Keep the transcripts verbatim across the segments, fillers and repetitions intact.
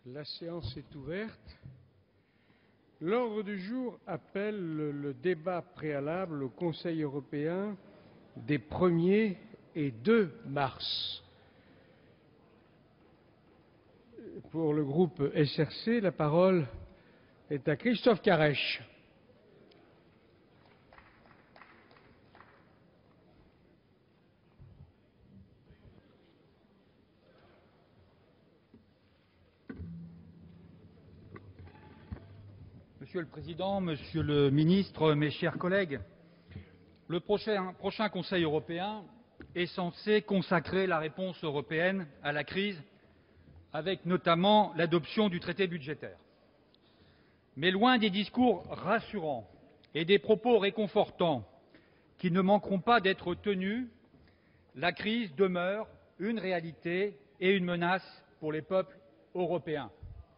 La séance est ouverte. L'ordre du jour appelle le débat préalable au Conseil européen des premier et deux mars. Pour le groupe S R C, la parole est à Christophe Caresche. Monsieur le Président, Monsieur le Ministre, mes chers collègues, le prochain, prochain Conseil européen est censé consacrer la réponse européenne à la crise, avec notamment l'adoption du traité budgétaire. Mais loin des discours rassurants et des propos réconfortants qui ne manqueront pas d'être tenus, la crise demeure une réalité et une menace pour les peuples européens.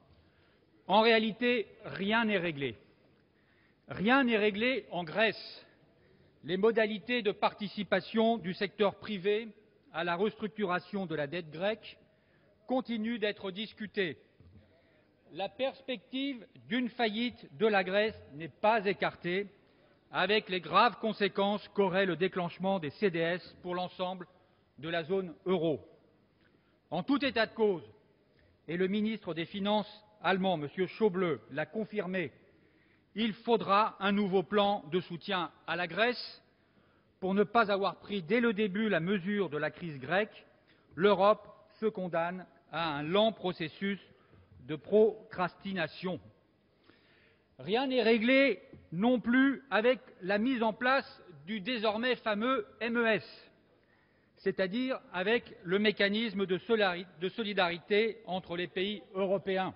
En réalité, rien n'est réglé. Rien n'est réglé en Grèce. Les modalités de participation du secteur privé à la restructuration de la dette grecque continuent d'être discutées. La perspective d'une faillite de la Grèce n'est pas écartée, avec les graves conséquences qu'aurait le déclenchement des C D S pour l'ensemble de la zone euro. En tout état de cause, et le ministre des Finances allemand, M. Schäuble, l'a confirmé, il faudra un nouveau plan de soutien à la Grèce. Pour ne pas avoir pris dès le début la mesure de la crise grecque, l'Europe se condamne à un lent processus de procrastination. Rien n'est réglé non plus avec la mise en place du désormais fameux M E S, c'est-à-dire avec le mécanisme de solidarité entre les pays européens.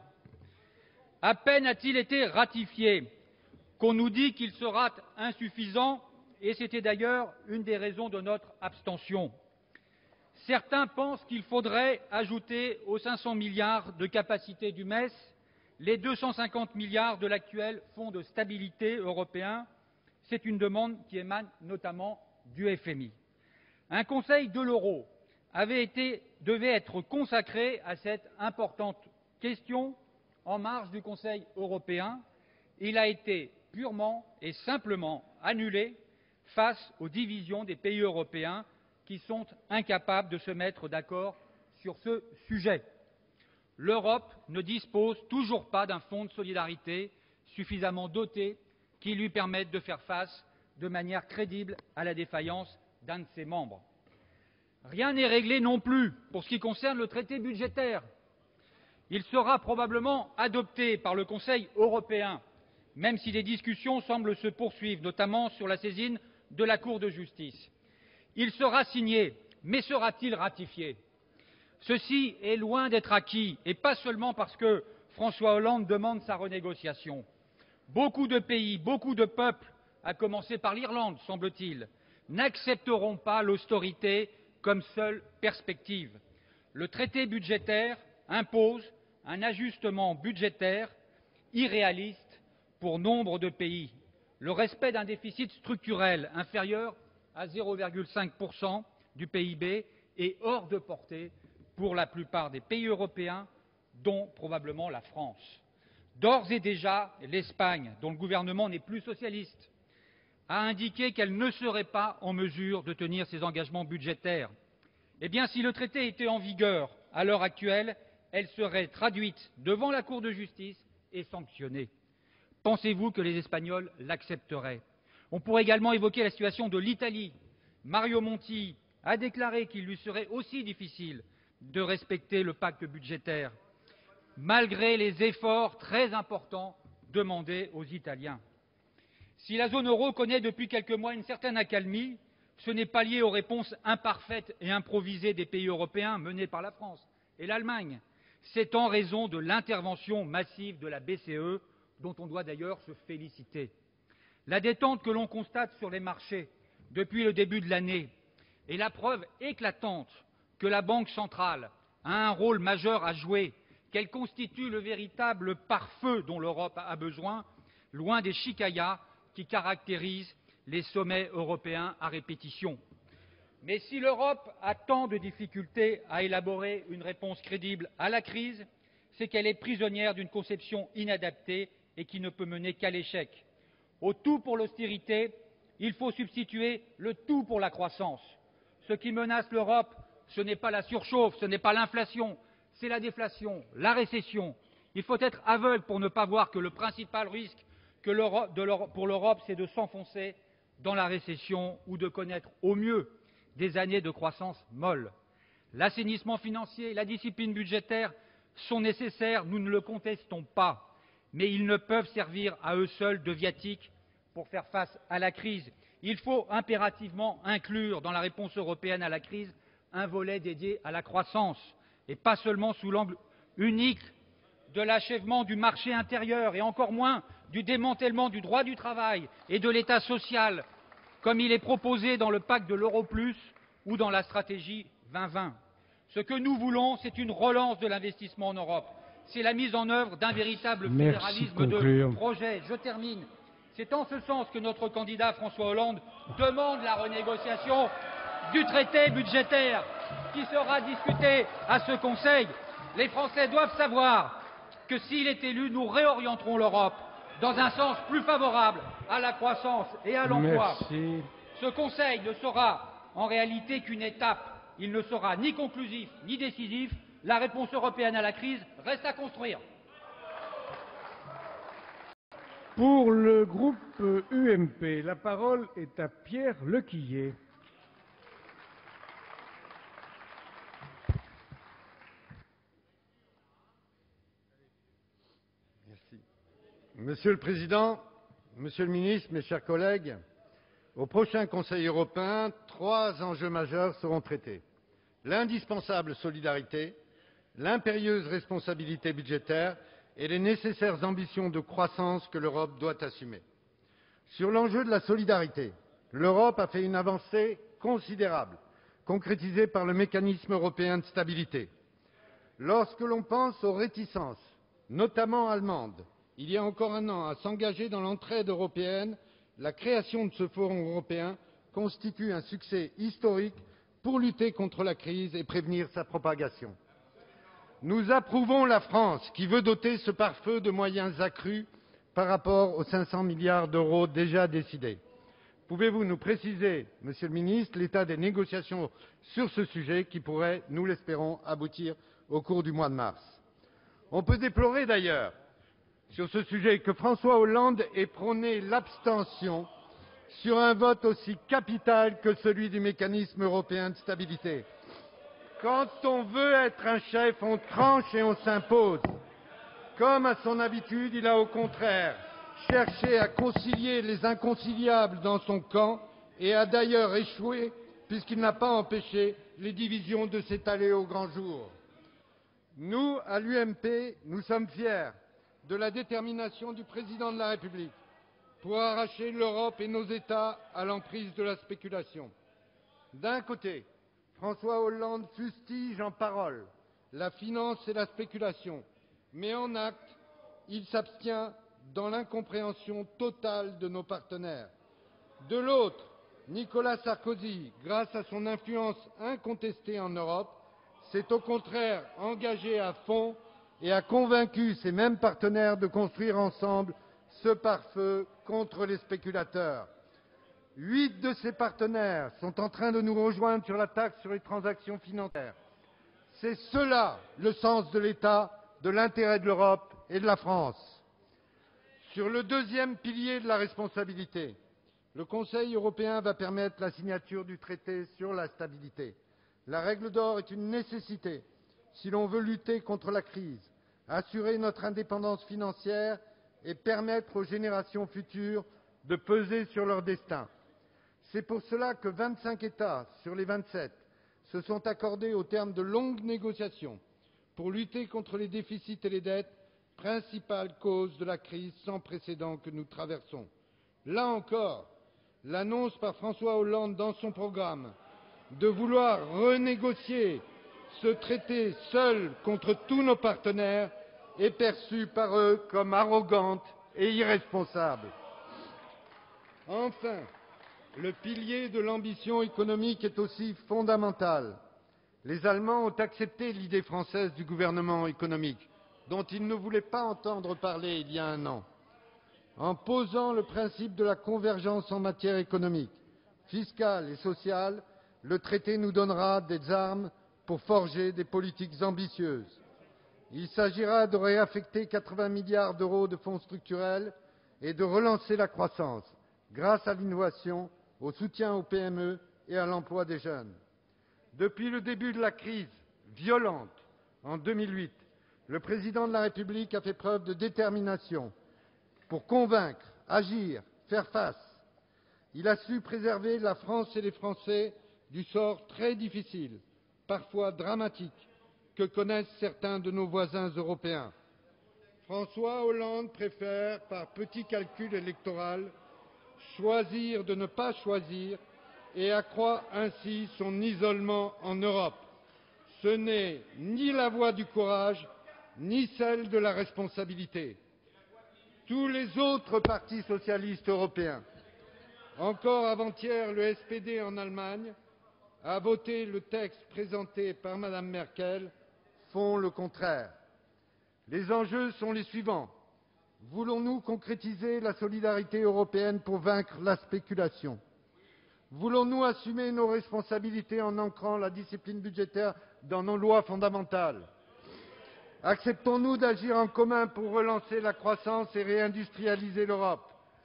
À peine a-t-il été ratifié qu'on nous dit qu'il sera insuffisant, et c'était d'ailleurs une des raisons de notre abstention. Certains pensent qu'il faudrait ajouter aux cinq cents milliards de capacité du M E S les deux cent cinquante milliards de l'actuel Fonds de stabilité européen. C'est une demande qui émane notamment du F M I. Un Conseil de l'euro avait été, devait être consacré à cette importante question en marge du Conseil européen. Il a été purement et simplement annulé face aux divisions des pays européens qui sont incapables de se mettre d'accord sur ce sujet. L'Europe ne dispose toujours pas d'un fonds de solidarité suffisamment doté qui lui permette de faire face de manière crédible à la défaillance d'un de ses membres. Rien n'est réglé non plus pour ce qui concerne le traité budgétaire. Il sera probablement adopté par le Conseil européen, même si les discussions semblent se poursuivre, notamment sur la saisine de la Cour de justice. Il sera signé, mais sera-t-il ratifié? Ceci est loin d'être acquis, et pas seulement parce que François Hollande demande sa renégociation. Beaucoup de pays, beaucoup de peuples, à commencer par l'Irlande, semble-t-il, n'accepteront pas l'austérité comme seule perspective. Le traité budgétaire impose un ajustement budgétaire irréaliste pour nombre de pays. Le respect d'un déficit structurel inférieur à zéro virgule cinq pour cent du P I B est hors de portée pour la plupart des pays européens, dont probablement la France. D'ores et déjà, l'Espagne, dont le gouvernement n'est plus socialiste, a indiqué qu'elle ne serait pas en mesure de tenir ses engagements budgétaires. Eh bien, si le traité était en vigueur à l'heure actuelle, elle serait traduite devant la Cour de justice et sanctionnée. Pensez-vous que les Espagnols l'accepteraient? On pourrait également évoquer la situation de l'Italie. Mario Monti a déclaré qu'il lui serait aussi difficile de respecter le pacte budgétaire, malgré les efforts très importants demandés aux Italiens. Si la zone euro connaît depuis quelques mois une certaine accalmie, ce n'est pas lié aux réponses imparfaites et improvisées des pays européens menés par la France et l'Allemagne. C'est en raison de l'intervention massive de la B C E, dont on doit d'ailleurs se féliciter. La détente que l'on constate sur les marchés depuis le début de l'année est la preuve éclatante que la Banque centrale a un rôle majeur à jouer, qu'elle constitue le véritable pare-feu dont l'Europe a besoin, loin des chicayas qui caractérisent les sommets européens à répétition. Mais si l'Europe a tant de difficultés à élaborer une réponse crédible à la crise, c'est qu'elle est prisonnière d'une conception inadaptée et qui ne peut mener qu'à l'échec. Au tout pour l'austérité, il faut substituer le tout pour la croissance. Ce qui menace l'Europe, ce n'est pas la surchauffe, ce n'est pas l'inflation, c'est la déflation, la récession. Il faut être aveugle pour ne pas voir que le principal risque que l'Europe, de l'Europe, pour l'Europe, c'est de s'enfoncer dans la récession ou de connaître au mieux des années de croissance molle. L'assainissement financier et la discipline budgétaire sont nécessaires, nous ne le contestons pas, mais ils ne peuvent servir à eux seuls de viatique pour faire face à la crise. Il faut impérativement inclure dans la réponse européenne à la crise un volet dédié à la croissance, et pas seulement sous l'angle unique de l'achèvement du marché intérieur et encore moins du démantèlement du droit du travail et de l'État social, comme il est proposé dans le pacte de l'euro plus ou dans la stratégie vingt vingt. Ce que nous voulons, c'est une relance de l'investissement en Europe. C'est la mise en œuvre d'un véritable fédéralisme de projet. Je termine. C'est en ce sens que notre candidat François Hollande demande la renégociation du traité budgétaire qui sera discuté à ce Conseil. Les Français doivent savoir que s'il est élu, nous réorienterons l'Europe dans un sens plus favorable à la croissance et à l'emploi. Ce Conseil ne sera en réalité qu'une étape. Il ne sera ni conclusif ni décisif. La réponse européenne à la crise reste à construire. Pour le groupe U M P, la parole est à Pierre Lequillier. Merci. Monsieur le Président, Monsieur le Ministre, mes chers collègues, au prochain Conseil européen, trois enjeux majeurs seront traités. L'indispensable solidarité, l'impérieuse responsabilité budgétaire et les nécessaires ambitions de croissance que l'Europe doit assumer. Sur l'enjeu de la solidarité, l'Europe a fait une avancée considérable, concrétisée par le mécanisme européen de stabilité. Lorsque l'on pense aux réticences, notamment allemandes, il y a encore un an, à s'engager dans l'entraide européenne, la création de ce forum européen constitue un succès historique pour lutter contre la crise et prévenir sa propagation. Nous approuvons la France qui veut doter ce pare-feu de moyens accrus par rapport aux cinq cents milliards d'euros déjà décidés. Pouvez-vous nous préciser, Monsieur le Ministre, l'état des négociations sur ce sujet qui pourrait, nous l'espérons, aboutir au cours du mois de mars? On peut déplorer d'ailleurs sur ce sujet que François Hollande ait prôné l'abstention sur un vote aussi capital que celui du mécanisme européen de stabilité. Quand on veut être un chef, on tranche et on s'impose. Comme à son habitude, il a au contraire cherché à concilier les inconciliables dans son camp et a d'ailleurs échoué puisqu'il n'a pas empêché les divisions de s'étaler au grand jour. Nous, à l'U M P, nous sommes fiers de la détermination du président de la République pour arracher l'Europe et nos États à l'emprise de la spéculation. D'un côté, François Hollande fustige en parole la finance et la spéculation, mais en acte, il s'abstient dans l'incompréhension totale de nos partenaires. De l'autre, Nicolas Sarkozy, grâce à son influence incontestée en Europe, s'est au contraire engagé à fond et a convaincu ses mêmes partenaires de construire ensemble ce pare-feu contre les spéculateurs. Huit de ses partenaires sont en train de nous rejoindre sur la taxe sur les transactions financières. C'est cela le sens de l'État, de l'intérêt de l'Europe et de la France. Sur le deuxième pilier de la responsabilité, le Conseil européen va permettre la signature du traité sur la stabilité. La règle d'or est une nécessité si l'on veut lutter contre la crise, assurer notre indépendance financière et permettre aux générations futures de peser sur leur destin. C'est pour cela que vingt-cinq États sur les vingt-sept se sont accordés au terme de longues négociations pour lutter contre les déficits et les dettes, principale cause de la crise sans précédent que nous traversons. Là encore, l'annonce par François Hollande dans son programme de vouloir renégocier ce traité seul contre tous nos partenaires est perçue par eux comme arrogante et irresponsable. Enfin, le pilier de l'ambition économique est aussi fondamental. Les Allemands ont accepté l'idée française du gouvernement économique. dont ils ne voulaient pas entendre parler il y a un an. En posant le principe de la convergence en matière économique, fiscale et sociale, le traité nous donnera des armes pour forger des politiques ambitieuses. Il s'agira de réaffecter quatre-vingts milliards d'euros de fonds structurels et de relancer la croissance grâce à l'innovation, au soutien aux P M E et à l'emploi des jeunes. Depuis le début de la crise violente en deux mille huit, le président de la République a fait preuve de détermination pour convaincre, agir, faire face. Il a su préserver la France et les Français du sort très difficile, parfois dramatique, que connaissent certains de nos voisins européens. François Hollande préfère, par petit calcul électoral, choisir de ne pas choisir et accroît ainsi son isolement en Europe. Ce n'est ni la voie du courage, ni celle de la responsabilité. Tous les autres partis socialistes européens, encore avant-hier le S P D en Allemagne, a voté le texte présenté par Madame Merkel, font le contraire. Les enjeux sont les suivants. Voulons-nous concrétiser la solidarité européenne pour vaincre la spéculation? Voulons-nous assumer nos responsabilités en ancrant la discipline budgétaire dans nos lois fondamentales? Acceptons-nous d'agir en commun pour relancer la croissance et réindustrialiser l'Europe?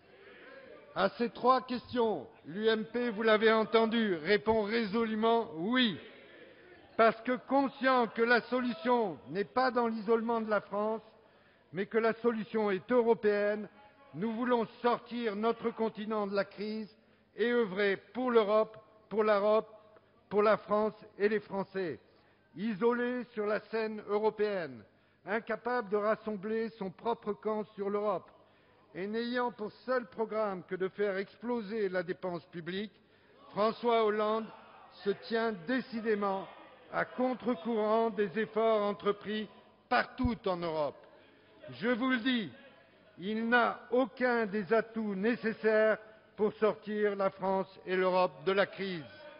À ces trois questions, l'U M P, vous l'avez entendu, répond résolument oui. Parce que conscient que la solution n'est pas dans l'isolement de la France, mais que la solution est européenne, nous voulons sortir notre continent de la crise et œuvrer pour l'Europe, pour l'Europe, pour la France et les Français. Isolé sur la scène européenne, incapable de rassembler son propre camp sur l'Europe, et n'ayant pour seul programme que de faire exploser la dépense publique, François Hollande se tient décidément à contre-courant des efforts entrepris partout en Europe. Je vous le dis, il n'a aucun des atouts nécessaires pour sortir la France et l'Europe de la crise.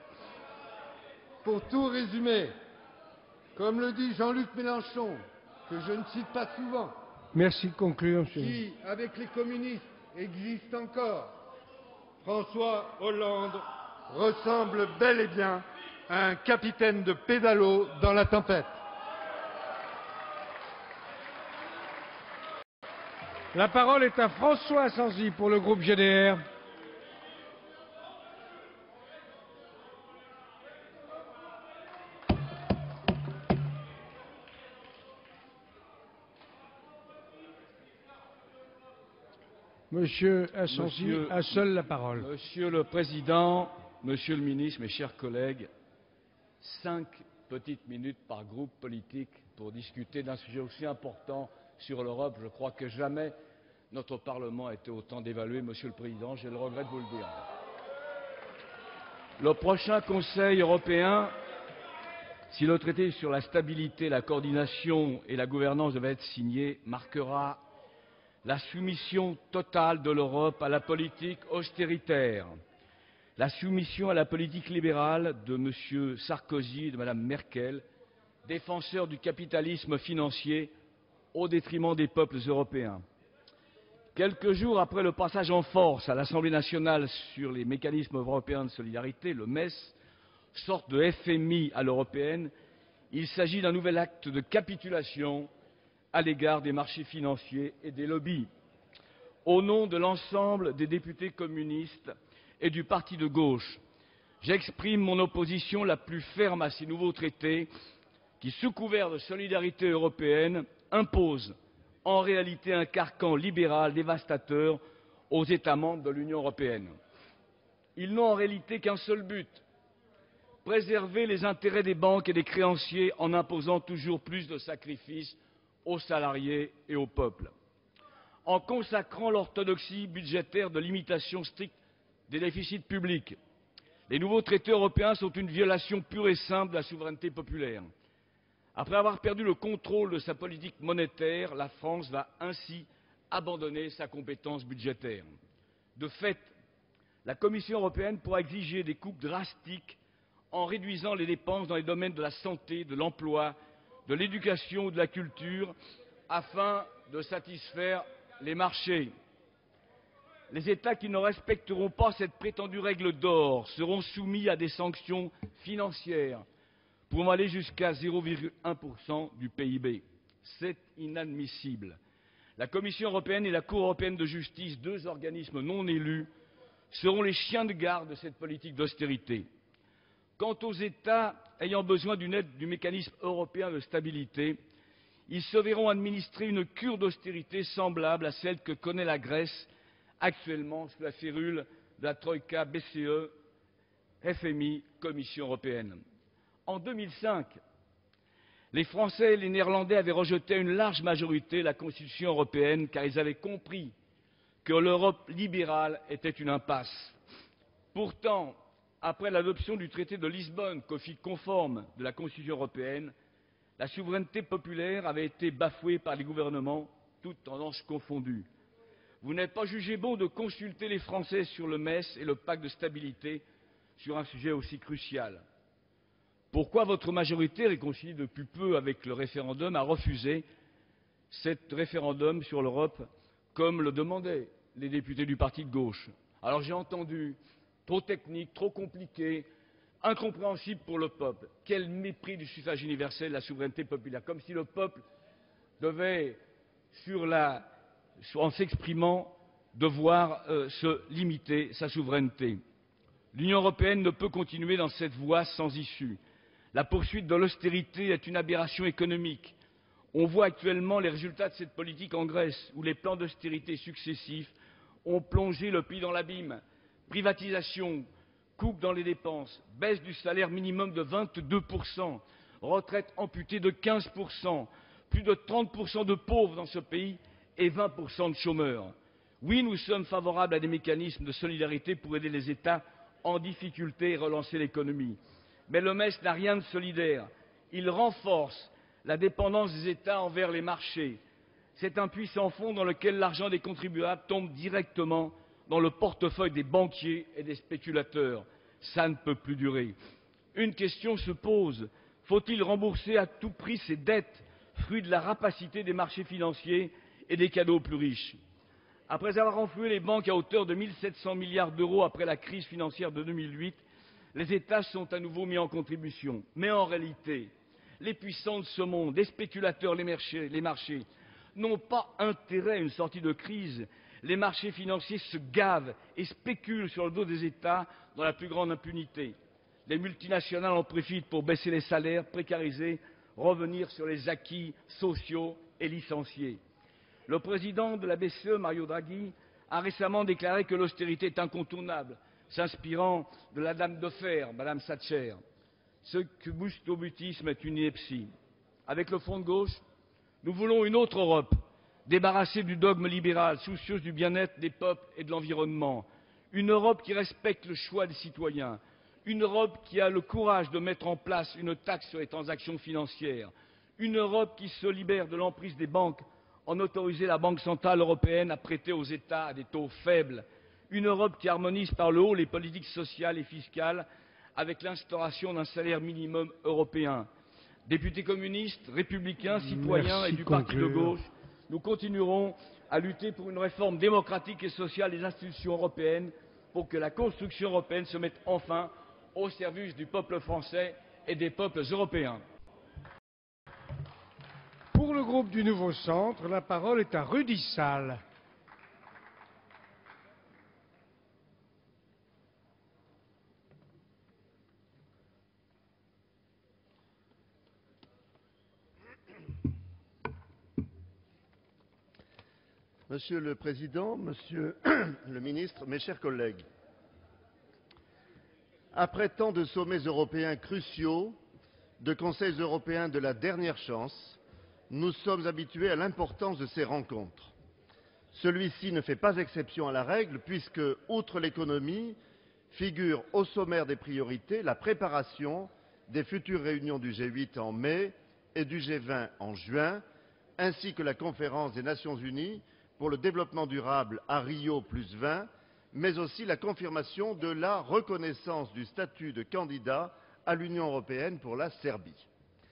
Pour tout résumer, comme le dit Jean-Luc Mélenchon, que je ne cite pas souvent, Merci de conclure, monsieur. qui, avec les communistes, existe encore, François Hollande ressemble bel et bien à un capitaine de pédalo dans la tempête. La parole est à François Asensi pour le groupe G D R. Monsieur Asensi Monsieur- a seul la parole. Monsieur le Président, Monsieur le Ministre, mes chers collègues, cinq petites minutes par groupe politique pour discuter d'un sujet aussi important sur l'Europe. Je crois que jamais notre Parlement a été autant dévalué, Monsieur le Président, j'ai le regret de vous le dire. Le prochain Conseil européen, si le traité sur la stabilité, la coordination et la gouvernance devait être signé, marquera la soumission totale de l'Europe à la politique austéritaire, la soumission à la politique libérale de M. Sarkozy et de Mme Merkel, défenseurs du capitalisme financier au détriment des peuples européens. Quelques jours après le passage en force à l'Assemblée nationale sur les mécanismes européens de solidarité, le M E S, sorte de F M I à l'européenne, il s'agit d'un nouvel acte de capitulation à l'égard des marchés financiers et des lobbies. Au nom de l'ensemble des députés communistes et du parti de gauche, j'exprime mon opposition la plus ferme à ces nouveaux traités qui, sous couvert de solidarité européenne, imposent en réalité un carcan libéral dévastateur aux États membres de l'Union européenne. Ils n'ont en réalité qu'un seul but, préserver les intérêts des banques et des créanciers en imposant toujours plus de sacrifices aux salariés et au peuple. En consacrant l'orthodoxie budgétaire de limitation stricte des déficits publics, les nouveaux traités européens sont une violation pure et simple de la souveraineté populaire. Après avoir perdu le contrôle de sa politique monétaire, la France va ainsi abandonner sa compétence budgétaire. De fait, la Commission européenne pourra exiger des coupes drastiques en réduisant les dépenses dans les domaines de la santé, de l'emploi, de l'éducation ou de la culture, afin de satisfaire les marchés. Les États qui ne respecteront pas cette prétendue règle d'or seront soumis à des sanctions financières pouvant aller jusqu'à zéro virgule un pour cent du P I B. C'est inadmissible. La Commission européenne et la Cour européenne de justice, deux organismes non élus, seront les chiens de garde de cette politique d'austérité. Quant aux États ayant besoin d'une aide du mécanisme européen de stabilité, ils se verront administrer une cure d'austérité semblable à celle que connaît la Grèce actuellement sous la férule de la Troïka, B C E, F M I, Commission européenne. En deux mille cinq, les Français et les Néerlandais avaient rejeté à une large majorité la Constitution européenne car ils avaient compris que l'Europe libérale était une impasse. Pourtant, après l'adoption du traité de Lisbonne, copie conforme de la Constitution européenne, la souveraineté populaire avait été bafouée par les gouvernements, toutes tendances confondues. Vous n'êtes pas jugé bon de consulter les Français sur le M E S et le pacte de stabilité sur un sujet aussi crucial. Pourquoi votre majorité, réconciliée depuis peu avec le référendum, a refusé cet référendum sur l'Europe comme le demandaient les députés du parti de gauche? Alors j'ai entendu trop technique, trop compliqué, incompréhensible pour le peuple. Quel mépris du suffrage universel, de la souveraineté populaire, comme si le peuple devait, sur la, en s'exprimant, devoir euh, se limiter sa souveraineté. L'Union européenne ne peut continuer dans cette voie sans issue. La poursuite de l'austérité est une aberration économique. On voit actuellement les résultats de cette politique en Grèce, où les plans d'austérité successifs ont plongé le pays dans l'abîme. Privatisation, coupe dans les dépenses, baisse du salaire minimum de vingt-deux pour cent, retraite amputée de quinze pour cent, plus de trente pour cent de pauvres dans ce pays et vingt pour cent de chômeurs. Oui, nous sommes favorables à des mécanismes de solidarité pour aider les États en difficulté et relancer l'économie. Mais le M E S n'a rien de solidaire. Il renforce la dépendance des États envers les marchés. C'est un puissant fond dans lequel l'argent des contribuables tombe directement dans le portefeuille des banquiers et des spéculateurs. Ça ne peut plus durer. Une question se pose. Faut-il rembourser à tout prix ces dettes, fruit de la rapacité des marchés financiers et des cadeaux aux plus riches? Après avoir renfloué les banques à hauteur de mille sept cents milliards d'euros après la crise financière de deux mille huit, les États sont à nouveau mis en contribution. Mais en réalité, les puissants de ce monde, les spéculateurs, les marchés, les marchés n'ont pas intérêt à une sortie de crise. Les marchés financiers se gavent et spéculent sur le dos des États dans la plus grande impunité. Les multinationales en profitent pour baisser les salaires, précariser, revenir sur les acquis sociaux et licencier. Le président de la B C E, Mario Draghi, a récemment déclaré que l'austérité est incontournable, s'inspirant de la dame de fer, Madame Thatcher. Ce busto-butisme est une ineptie. Avec le Front de gauche, nous voulons une autre Europe, débarrassée du dogme libéral, soucieuse du bien-être des peuples et de l'environnement. Une Europe qui respecte le choix des citoyens. Une Europe qui a le courage de mettre en place une taxe sur les transactions financières. Une Europe qui se libère de l'emprise des banques en autorisant la Banque centrale européenne à prêter aux États à des taux faibles. Une Europe qui harmonise par le haut les politiques sociales et fiscales avec l'instauration d'un salaire minimum européen. Députés communistes, républicains, citoyens Merci et du de parti de conclure. gauche, nous continuerons à lutter pour une réforme démocratique et sociale des institutions européennes pour que la construction européenne se mette enfin au service du peuple français et des peuples européens. Pour le groupe du Nouveau Centre, la parole est à Rudy Sall. Monsieur le Président, Monsieur le Ministre, mes chers collègues, après tant de sommets européens cruciaux, de conseils européens de la dernière chance, nous sommes habitués à l'importance de ces rencontres. Celui-ci ne fait pas exception à la règle puisque, outre l'économie, figure au sommaire des priorités la préparation des futures réunions du G huit en mai et du G vingt en juin, ainsi que la conférence des Nations Unies pour le développement durable à Rio plus vingt, mais aussi la confirmation de la reconnaissance du statut de candidat à l'Union européenne pour la Serbie.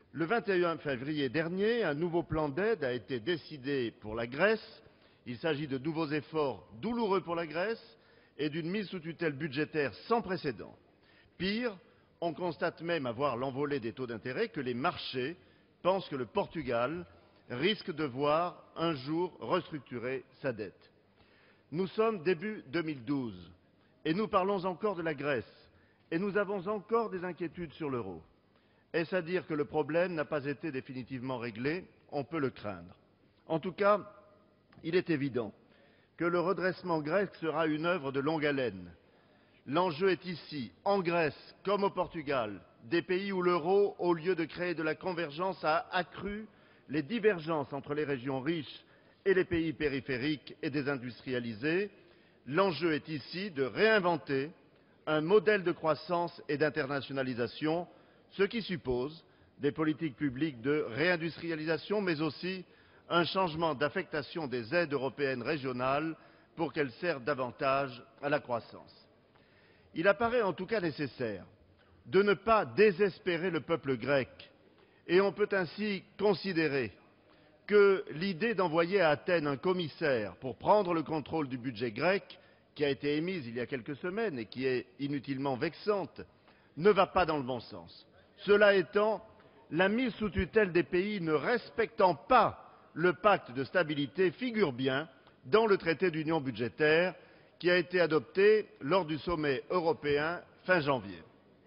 Le vingt et un février dernier, un nouveau plan d'aide a été décidé pour la Grèce. Il s'agit de nouveaux efforts douloureux pour la Grèce et d'une mise sous tutelle budgétaire sans précédent. Pire, on constate même, à voir l'envolée des taux d'intérêt, que les marchés pensent que le Portugal risque de voir un jour restructurer sa dette. Nous sommes début deux mille douze et nous parlons encore de la Grèce et nous avons encore des inquiétudes sur l'euro. Est-ce à dire que le problème n'a pas été définitivement réglé? On peut le craindre. En tout cas, il est évident que le redressement grec sera une œuvre de longue haleine. L'enjeu est ici, en Grèce comme au Portugal, des pays où l'euro, au lieu de créer de la convergence, a accru les divergences entre les régions riches et les pays périphériques et désindustrialisés. L'enjeu est ici de réinventer un modèle de croissance et d'internationalisation, ce qui suppose des politiques publiques de réindustrialisation, mais aussi un changement d'affectation des aides européennes régionales pour qu'elles servent davantage à la croissance. Il apparaît en tout cas nécessaire de ne pas désespérer le peuple grec, et on peut ainsi considérer que l'idée d'envoyer à Athènes un commissaire pour prendre le contrôle du budget grec, qui a été émise il y a quelques semaines et qui est inutilement vexante, ne va pas dans le bon sens. Cela étant, la mise sous tutelle des pays ne respectant pas le pacte de stabilité figure bien dans le traité d'union budgétaire qui a été adopté lors du sommet européen fin janvier.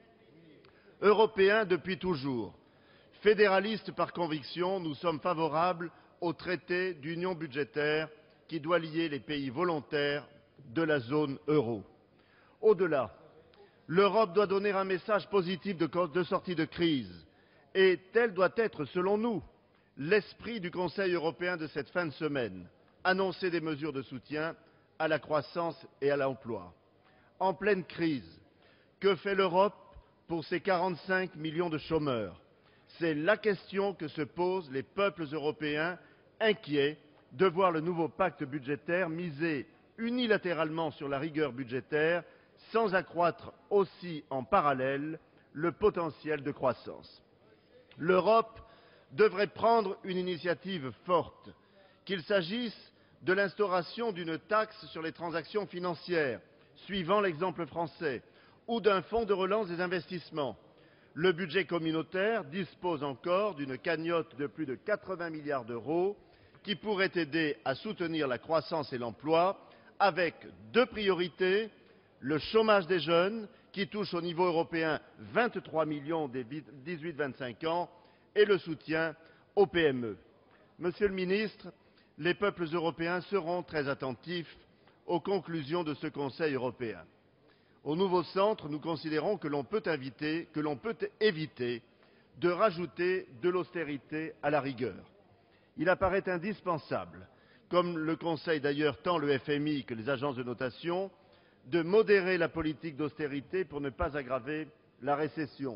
Européens depuis toujours, fédéralistes par conviction, nous sommes favorables au traité d'union budgétaire qui doit lier les pays volontaires de la zone euro. Au-delà, l'Europe doit donner un message positif de, de sortie de crise, et tel doit être, selon nous, l'esprit du Conseil européen de cette fin de semaine, annoncer des mesures de soutien à la croissance et à l'emploi. En pleine crise, que fait l'Europe pour ses quarante-cinq millions de chômeurs? C'est la question que se posent les peuples européens, inquiets de voir le nouveau pacte budgétaire miser unilatéralement sur la rigueur budgétaire, sans accroître aussi en parallèle le potentiel de croissance. L'Europe devrait prendre une initiative forte, qu'il s'agisse de l'instauration d'une taxe sur les transactions financières, suivant l'exemple français, ou d'un fonds de relance des investissements. Le budget communautaire dispose encore d'une cagnotte de plus de quatre-vingts milliards d'euros qui pourrait aider à soutenir la croissance et l'emploi, avec deux priorités: le chômage des jeunes, qui touche au niveau européen vingt-trois millions des dix-huit vingt-cinq ans, et le soutien aux P M E. Monsieur le ministre, les peuples européens seront très attentifs aux conclusions de ce Conseil européen. Au nouveau centre, nous considérons que l'on peut, inviter, que l'on peut éviter de rajouter de l'austérité à la rigueur. Il apparaît indispensable, comme le conseillent d'ailleurs tant le F M I que les agences de notation, de modérer la politique d'austérité pour ne pas aggraver la récession.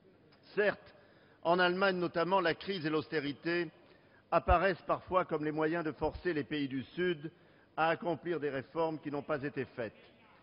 Certes, en Allemagne notamment, la crise et l'austérité apparaissent parfois comme les moyens de forcer les pays du Sud à accomplir des réformes qui n'ont pas été faites.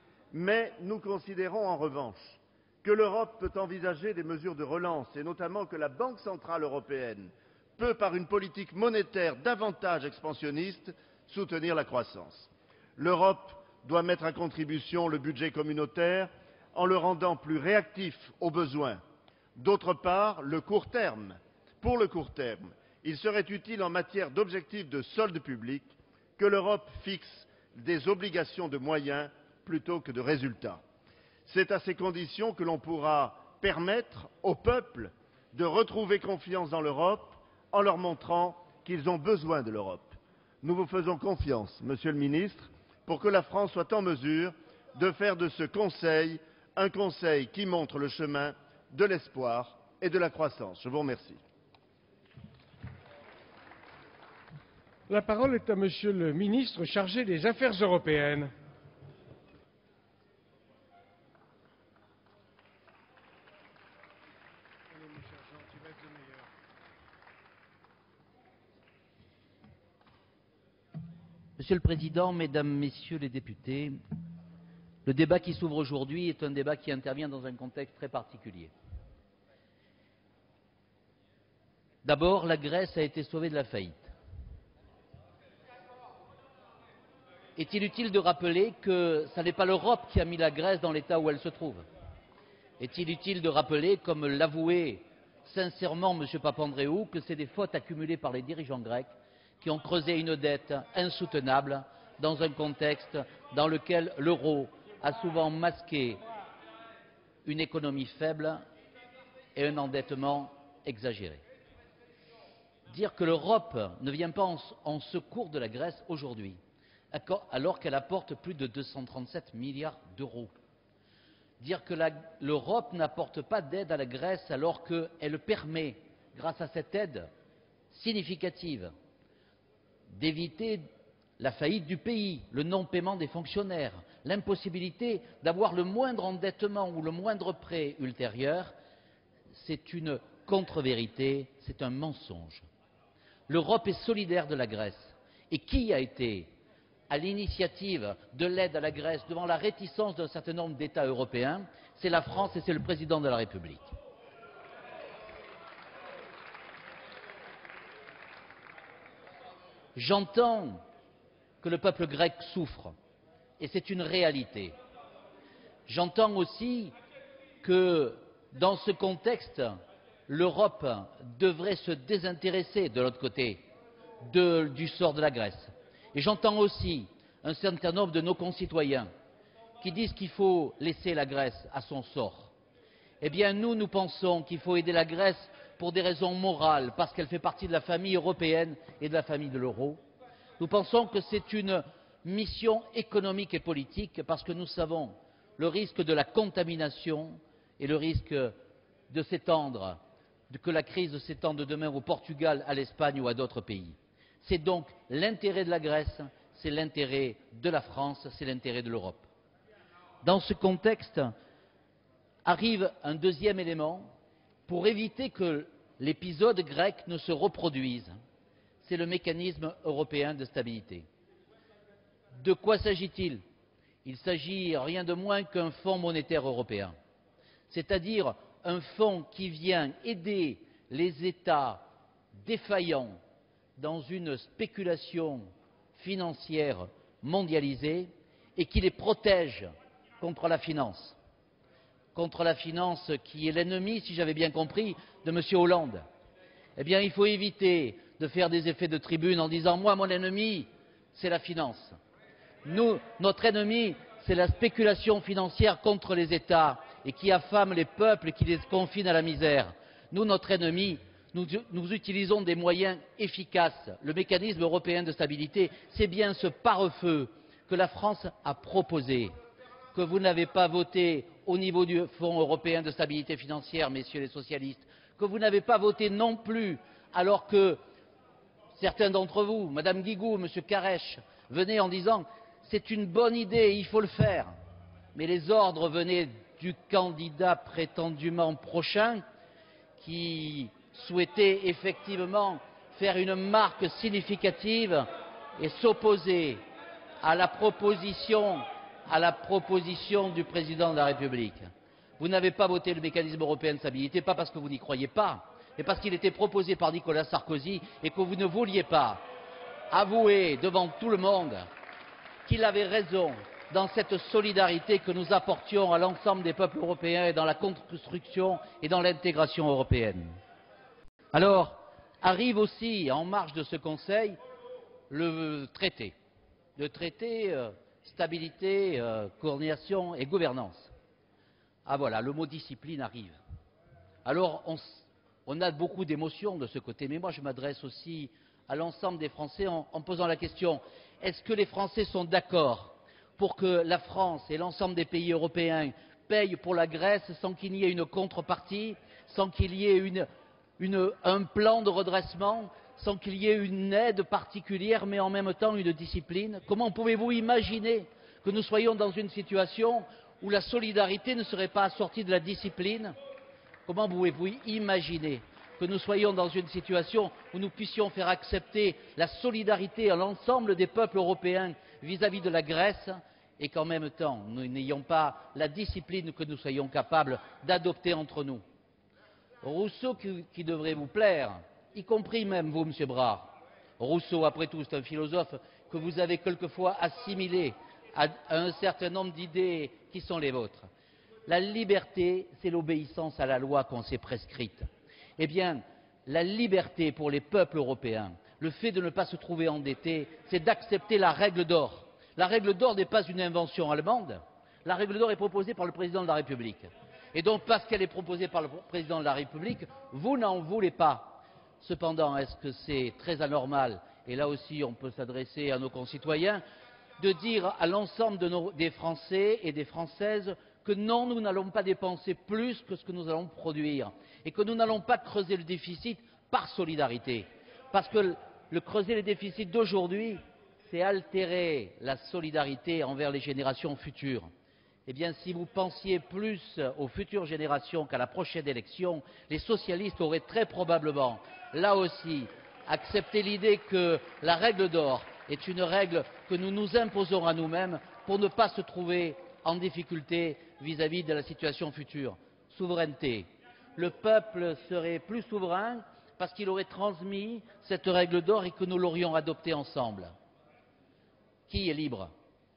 Mais nous considérons en revanche que l'Europe peut envisager des mesures de relance, et notamment que la Banque centrale européenne peut, par une politique monétaire davantage expansionniste, soutenir la croissance. L'Europe doit mettre à contribution le budget communautaire en le rendant plus réactif aux besoins. D'autre part, le court terme. Pour le court terme, il serait utile en matière d'objectifs de solde public que l'Europe fixe des obligations de moyens plutôt que de résultats. C'est à ces conditions que l'on pourra permettre aux peuples de retrouver confiance dans l'Europe en leur montrant qu'ils ont besoin de l'Europe. Nous vous faisons confiance, Monsieur le Ministre, pour que la France soit en mesure de faire de ce Conseil un Conseil qui montre le chemin de l'espoir et de la croissance. Je vous remercie. La parole est à Monsieur le ministre chargé des Affaires européennes. Monsieur le Président, Mesdames, Messieurs les députés, le débat qui s'ouvre aujourd'hui est un débat qui intervient dans un contexte très particulier. D'abord, la Grèce a été sauvée de la faillite. Est-il utile de rappeler que ce n'est pas l'Europe qui a mis la Grèce dans l'état où elle se trouve? Est-il utile de rappeler, comme l'avouait sincèrement M. Papandréou, que c'est des fautes accumulées par les dirigeants grecs qui ont creusé une dette insoutenable dans un contexte dans lequel l'euro a souvent masqué une économie faible et un endettement exagéré. Dire que l'Europe ne vient pas en, en secours de la Grèce aujourd'hui, alors qu'elle apporte plus de deux cent trente-sept milliards d'euros. Dire que l'Europe n'apporte pas d'aide à la Grèce alors qu'elle permet, grâce à cette aide significative, d'éviter la faillite du pays, le non-paiement des fonctionnaires, l'impossibilité d'avoir le moindre endettement ou le moindre prêt ultérieur, c'est une contre-vérité, c'est un mensonge. L'Europe est solidaire de la Grèce. Et qui a été à l'initiative de l'aide à la Grèce devant la réticence d'un certain nombre d'États européens? C'est la France et c'est le président de la République. J'entends que le peuple grec souffre, et c'est une réalité. J'entends aussi que, dans ce contexte, l'Europe devrait se désintéresser, de l'autre côté, de, du sort de la Grèce. Et j'entends aussi un certain nombre de nos concitoyens qui disent qu'il faut laisser la Grèce à son sort. Eh bien, nous, nous pensons qu'il faut aider la Grèce pour des raisons morales, parce qu'elle fait partie de la famille européenne et de la famille de l'euro. Nous pensons que c'est une mission économique et politique, parce que nous savons le risque de la contamination et le risque de s'étendre, que la crise s'étende demain au Portugal, à l'Espagne ou à d'autres pays. C'est donc l'intérêt de la Grèce, c'est l'intérêt de la France, c'est l'intérêt de l'Europe. Dans ce contexte, arrive un deuxième élément pour éviter que l'épisode grec ne se reproduise. C'est le mécanisme européen de stabilité. De quoi s'agit-il? Il s'agit rien de moins qu'un fonds monétaire européen, c'est-à-dire un fonds qui vient aider les États défaillants dans une spéculation financière mondialisée et qui les protège contre la finance, contre la finance qui est l'ennemi, si j'avais bien compris, de M. Hollande. Eh bien, il faut éviter de faire des effets de tribune en disant « moi, mon ennemi, c'est la finance ». Nous, notre ennemi, c'est la spéculation financière contre les États et qui affame les peuples et qui les confine à la misère. Nous, notre ennemi, nous, nous utilisons des moyens efficaces. Le mécanisme européen de stabilité, c'est bien ce pare-feu que la France a proposé, que vous n'avez pas voté au niveau du Fonds européen de stabilité financière, messieurs les socialistes, que vous n'avez pas voté non plus, alors que certains d'entre vous, Madame Guigou, Monsieur Carèche, venaient en disant « c'est une bonne idée, il faut le faire ». Mais les ordres venaient du candidat prétendument prochain qui souhaitait effectivement faire une marque significative et s'opposer à la proposition, à la proposition du président de la République. Vous n'avez pas voté le mécanisme européen de stabilité, pas parce que vous n'y croyez pas, mais parce qu'il était proposé par Nicolas Sarkozy et que vous ne vouliez pas avouer devant tout le monde qu'il avait raison dans cette solidarité que nous apportions à l'ensemble des peuples européens et dans la construction et dans l'intégration européenne. Alors, arrive aussi, en marge de ce Conseil, le traité. Le traité euh, stabilité, euh, coordination et gouvernance. Ah voilà, le mot discipline arrive. Alors, on, on a beaucoup d'émotions de ce côté, mais moi je m'adresse aussi à l'ensemble des Français en, en posant la question, est-ce que les Français sont d'accord pour que la France et l'ensemble des pays européens payent pour la Grèce sans qu'il y ait une contrepartie, sans qu'il y ait une, une, un plan de redressement, sans qu'il y ait une aide particulière, mais en même temps une discipline? Comment pouvez-vous imaginer que nous soyons dans une situation où la solidarité ne serait pas assortie de la discipline? Comment pouvez-vous imaginer que nous soyons dans une situation où nous puissions faire accepter la solidarité à l'ensemble des peuples européens vis-à-vis de la Grèce et qu'en même temps nous n'ayons pas la discipline que nous soyons capables d'adopter entre nous? Rousseau, qui, qui devrait vous plaire, y compris même vous, Monsieur Brard. Rousseau, après tout, c'est un philosophe que vous avez quelquefois assimilé à, à un certain nombre d'idées qui sont les vôtres. La liberté, c'est l'obéissance à la loi qu'on s'est prescrite. Eh bien, la liberté pour les peuples européens, le fait de ne pas se trouver endettés, c'est d'accepter la règle d'or. La règle d'or n'est pas une invention allemande. La règle d'or est proposée par le président de la République. Et donc, parce qu'elle est proposée par le président de la République, vous n'en voulez pas. Cependant, est-ce que c'est très anormal, et là aussi on peut s'adresser à nos concitoyens, de dire à l'ensemble de nos, des Français et des Françaises que non, nous n'allons pas dépenser plus que ce que nous allons produire et que nous n'allons pas creuser le déficit par solidarité. Parce que le creuser le déficit d'aujourd'hui, c'est altérer la solidarité envers les générations futures. Eh bien, si vous pensiez plus aux futures générations qu'à la prochaine élection, les socialistes auraient très probablement, là aussi, accepté l'idée que la règle d'or est une règle que nous nous imposons à nous-mêmes pour ne pas se trouver en difficulté vis-à-vis de la situation future. Souveraineté. Le peuple serait plus souverain parce qu'il aurait transmis cette règle d'or et que nous l'aurions adoptée ensemble. Qui est libre ?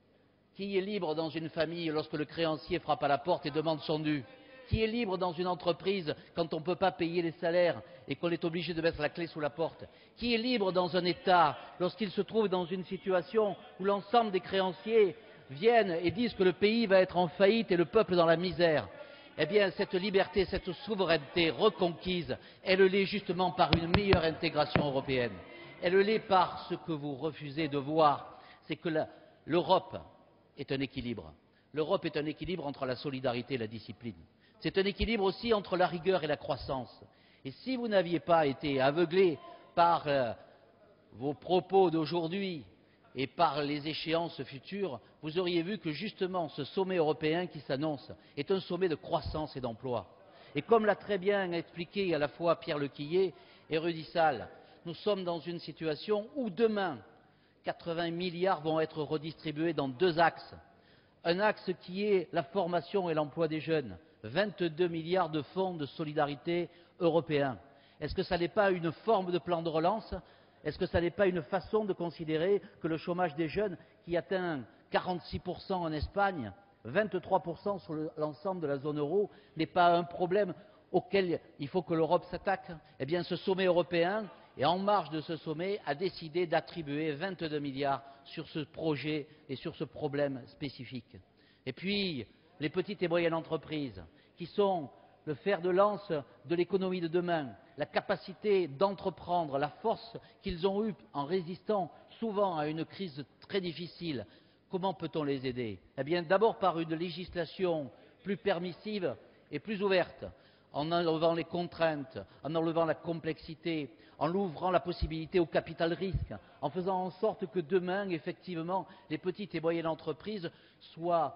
Qui est libre dans une famille lorsque le créancier frappe à la porte et demande son dû? Qui est libre dans une entreprise quand on ne peut pas payer les salaires et qu'on est obligé de mettre la clé sous la porte? Qui est libre dans un État lorsqu'il se trouve dans une situation où l'ensemble des créanciers viennent et disent que le pays va être en faillite et le peuple dans la misère? Eh bien, cette liberté, cette souveraineté reconquise, elle l'est justement par une meilleure intégration européenne. Elle l'est par ce que vous refusez de voir, c'est que l'Europe est un équilibre. L'Europe est un équilibre entre la solidarité et la discipline. C'est un équilibre aussi entre la rigueur et la croissance. Et si vous n'aviez pas été aveuglé par euh, vos propos d'aujourd'hui et par les échéances futures, vous auriez vu que justement ce sommet européen qui s'annonce est un sommet de croissance et d'emploi. Et comme l'a très bien expliqué à la fois Pierre Lequillet et Rudy Sall, nous sommes dans une situation où demain, quatre-vingts milliards vont être redistribués dans deux axes. Un axe qui est la formation et l'emploi des jeunes, vingt-deux milliards de fonds de solidarité européens. Est-ce que ça n'est pas une forme de plan de relance? Est-ce que ça n'est pas une façon de considérer que le chômage des jeunes, qui atteint quarante-six pour cent en Espagne, vingt-trois pour cent sur l'ensemble de la zone euro, n'est pas un problème auquel il faut que l'Europe s'attaque? Eh bien, ce sommet européen, et en marge de ce sommet, a décidé d'attribuer vingt-deux milliards sur ce projet et sur ce problème spécifique. Et puis, les petites et moyennes entreprises, qui sont le fer de lance de l'économie de demain, la capacité d'entreprendre, la force qu'ils ont eue en résistant souvent à une crise très difficile, comment peut-on les aider? Eh bien, d'abord par une législation plus permissive et plus ouverte, en enlevant les contraintes, en enlevant la complexité, en ouvrant la possibilité au capital risque, en faisant en sorte que demain, effectivement, les petites et moyennes entreprises soient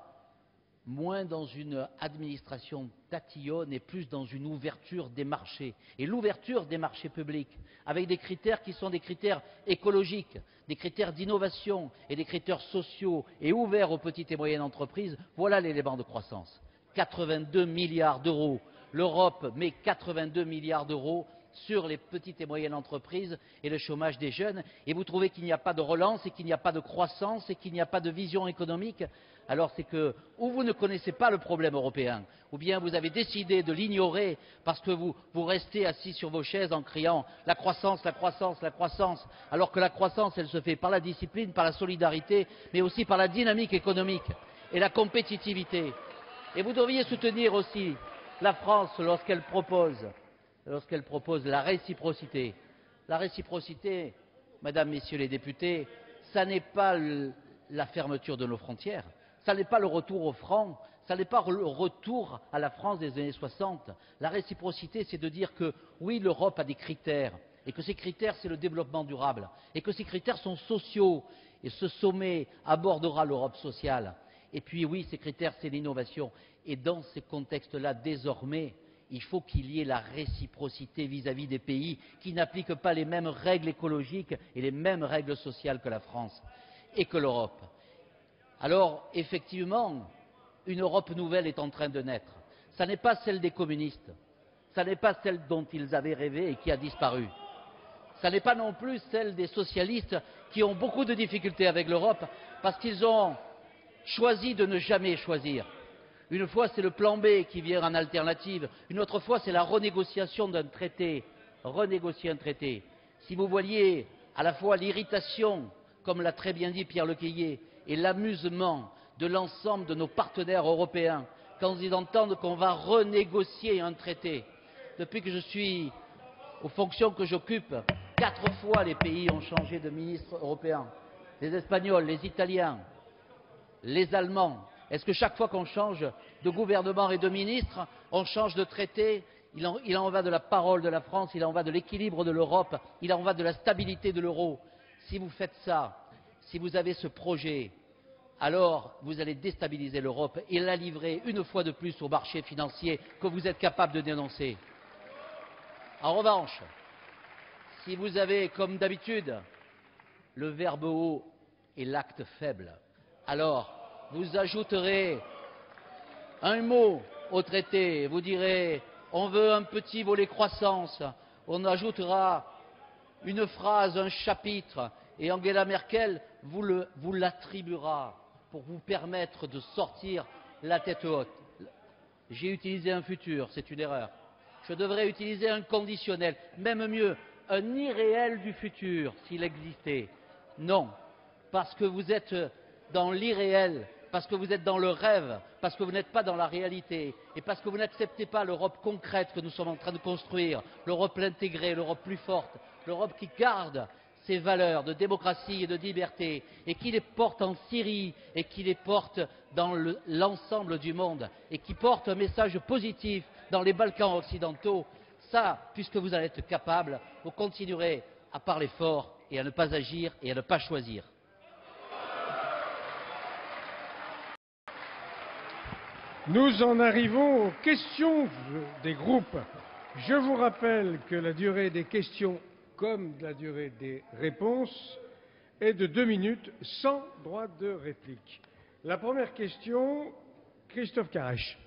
moins dans une administration tatillonne et plus dans une ouverture des marchés. Et l'ouverture des marchés publics, avec des critères qui sont des critères écologiques, des critères d'innovation et des critères sociaux et ouverts aux petites et moyennes entreprises, voilà l'élément de croissance. quatre-vingt-deux milliards d'euros. L'Europe met quatre-vingt-deux milliards d'euros sur les petites et moyennes entreprises et le chômage des jeunes, et vous trouvez qu'il n'y a pas de relance et qu'il n'y a pas de croissance et qu'il n'y a pas de vision économique, alors c'est que ou vous ne connaissez pas le problème européen, ou bien vous avez décidé de l'ignorer parce que vous, vous restez assis sur vos chaises en criant « la croissance, la croissance, la croissance », alors que la croissance, elle se fait par la discipline, par la solidarité, mais aussi par la dynamique économique et la compétitivité. Et vous devriez soutenir aussi la France lorsqu'elle propose lorsqu'elle propose la réciprocité. La réciprocité, Mesdames, Messieurs les députés, ça n'est pas le, la fermeture de nos frontières, ça n'est pas le retour au franc, ça n'est pas le retour à la France des années soixante. La réciprocité, c'est de dire que oui, l'Europe a des critères, et que ces critères, c'est le développement durable, et que ces critères sont sociaux, et ce sommet abordera l'Europe sociale. Et puis oui, ces critères, c'est l'innovation. Et dans ces contextes-là, désormais, il faut qu'il y ait la réciprocité vis-à-vis des pays qui n'appliquent pas les mêmes règles écologiques et les mêmes règles sociales que la France et que l'Europe. Alors, effectivement, une Europe nouvelle est en train de naître. Ce n'est pas celle des communistes, ce n'est pas celle dont ils avaient rêvé et qui a disparu. ça n'est pas non plus celle des socialistes qui ont beaucoup de difficultés avec l'Europe parce qu'ils ont choisi de ne jamais choisir. Une fois, c'est le plan B qui vient en alternative. Une autre fois, c'est la renégociation d'un traité. Renégocier un traité. Si vous voyez à la fois l'irritation, comme l'a très bien dit Pierre Lequillier, et l'amusement de l'ensemble de nos partenaires européens quand ils entendent qu'on va renégocier un traité. Depuis que je suis aux fonctions que j'occupe, quatre fois les pays ont changé de ministre européen. Les Espagnols, les Italiens, les Allemands. Est-ce que chaque fois qu'on change de gouvernement et de ministre, on change de traité? il en, il en va de la parole de la France, il en va de l'équilibre de l'Europe, il en va de la stabilité de l'euro. Si vous faites ça, si vous avez ce projet, alors vous allez déstabiliser l'Europe et la livrer une fois de plus au marché financier que vous êtes capable de dénoncer. En revanche, si vous avez, comme d'habitude, le verbe haut et l'acte faible, alors vous ajouterez un mot au traité, vous direz on veut un petit volet croissance, on ajoutera une phrase, un chapitre, et Angela Merkel vous, le, vous l'attribuera pour vous permettre de sortir la tête haute. J'ai utilisé un futur, c'est une erreur. Je devrais utiliser un conditionnel, même mieux, un irréel du futur, s'il existait. Non, parce que vous êtes dans l'irréel, parce que vous êtes dans le rêve, parce que vous n'êtes pas dans la réalité, et parce que vous n'acceptez pas l'Europe concrète que nous sommes en train de construire, l'Europe intégrée, l'Europe plus forte, l'Europe qui garde ses valeurs de démocratie et de liberté, et qui les porte en Syrie, et qui les porte dans le, l'ensemble du monde, et qui porte un message positif dans les Balkans occidentaux. Ça, puisque vous allez être capable, vous continuerez à parler fort et à ne pas agir et à ne pas choisir. Nous en arrivons aux questions des groupes. Je vous rappelle que la durée des questions, comme la durée des réponses, est de deux minutes sans droit de réplique. La première question, Christophe Carèche.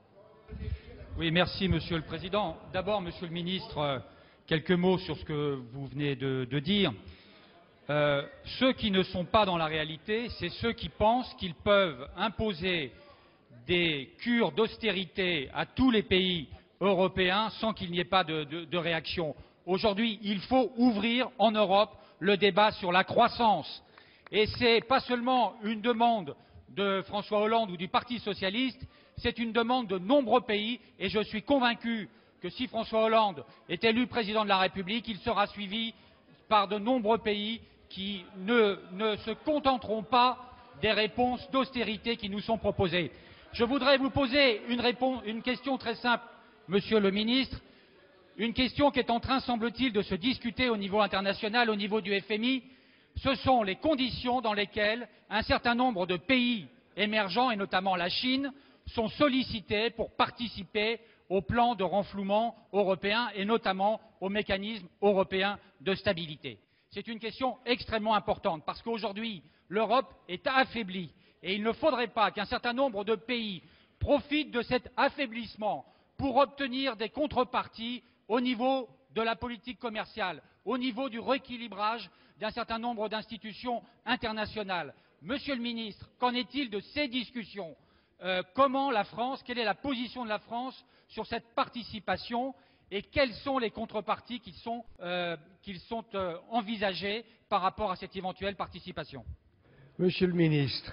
Oui, merci, Monsieur le Président. D'abord, Monsieur le Ministre, quelques mots sur ce que vous venez de, de dire. Euh, ceux qui ne sont pas dans la réalité, c'est ceux qui pensent qu'ils peuvent imposer des cures d'austérité à tous les pays européens sans qu'il n'y ait pas de, de, de réaction. Aujourd'hui, il faut ouvrir en Europe le débat sur la croissance. Et ce n'est pas seulement une demande de François Hollande ou du Parti socialiste, c'est une demande de nombreux pays et je suis convaincu que si François Hollande est élu président de la République, il sera suivi par de nombreux pays qui ne, ne se contenteront pas des réponses d'austérité qui nous sont proposées. Je voudrais vous poser une, réponse, une question très simple, Monsieur le Ministre, une question qui est en train, semble-t-il, de se discuter au niveau international, au niveau du F M I. Ce sont les conditions dans lesquelles un certain nombre de pays émergents, et notamment la Chine, sont sollicités pour participer au plan de renflouement européen et notamment au mécanisme européen de stabilité. C'est une question extrêmement importante parce qu'aujourd'hui, l'Europe est affaiblie et il ne faudrait pas qu'un certain nombre de pays profitent de cet affaiblissement pour obtenir des contreparties au niveau de la politique commerciale, au niveau du rééquilibrage d'un certain nombre d'institutions internationales. Monsieur le ministre, qu'en est-il de ces discussions ? euh, Comment la France, quelle est la position de la France sur cette participation et quelles sont les contreparties qui sont, euh, qui sont euh, envisagées par rapport à cette éventuelle participation? Monsieur le ministre.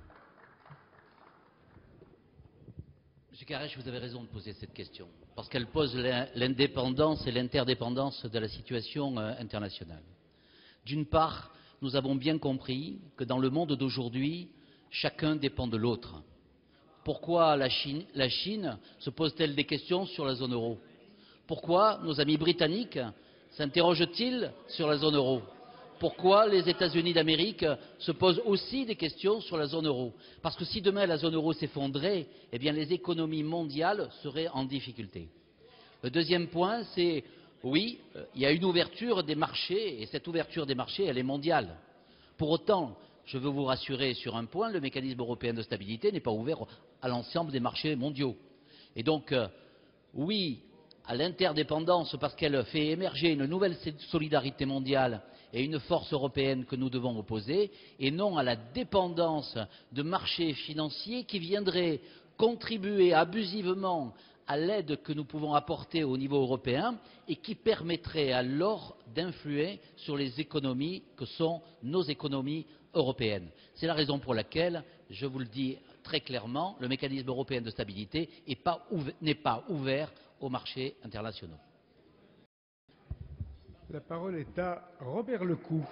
Monsieur Carèche, vous avez raison de poser cette question, parce qu'elle pose l'indépendance et l'interdépendance de la situation internationale. D'une part, nous avons bien compris que dans le monde d'aujourd'hui, chacun dépend de l'autre. Pourquoi la Chine, la Chine se pose-t-elle des questions sur la zone euro? Pourquoi nos amis britanniques s'interrogent-ils sur la zone euro? Pourquoi les États-Unis d'Amérique se posent aussi des questions sur la zone euro? Parce que si demain la zone euro s'effondrait, eh bien les économies mondiales seraient en difficulté. Le deuxième point, c'est, oui, il y a une ouverture des marchés, et cette ouverture des marchés, elle est mondiale. Pour autant, je veux vous rassurer sur un point, le mécanisme européen de stabilité n'est pas ouvert à l'ensemble des marchés mondiaux. Et donc, euh, oui, à l'interdépendance parce qu'elle fait émerger une nouvelle solidarité mondiale et une force européenne que nous devons opposer, et non à la dépendance de marchés financiers qui viendraient contribuer abusivement à l'aide que nous pouvons apporter au niveau européen et qui permettrait alors d'influer sur les économies que sont nos économies européennes. C'est la raison pour laquelle, je vous le dis très clairement, le mécanisme européen de stabilité n'est pas ouvert aux marchés internationaux. La parole est à Robert Lecoux.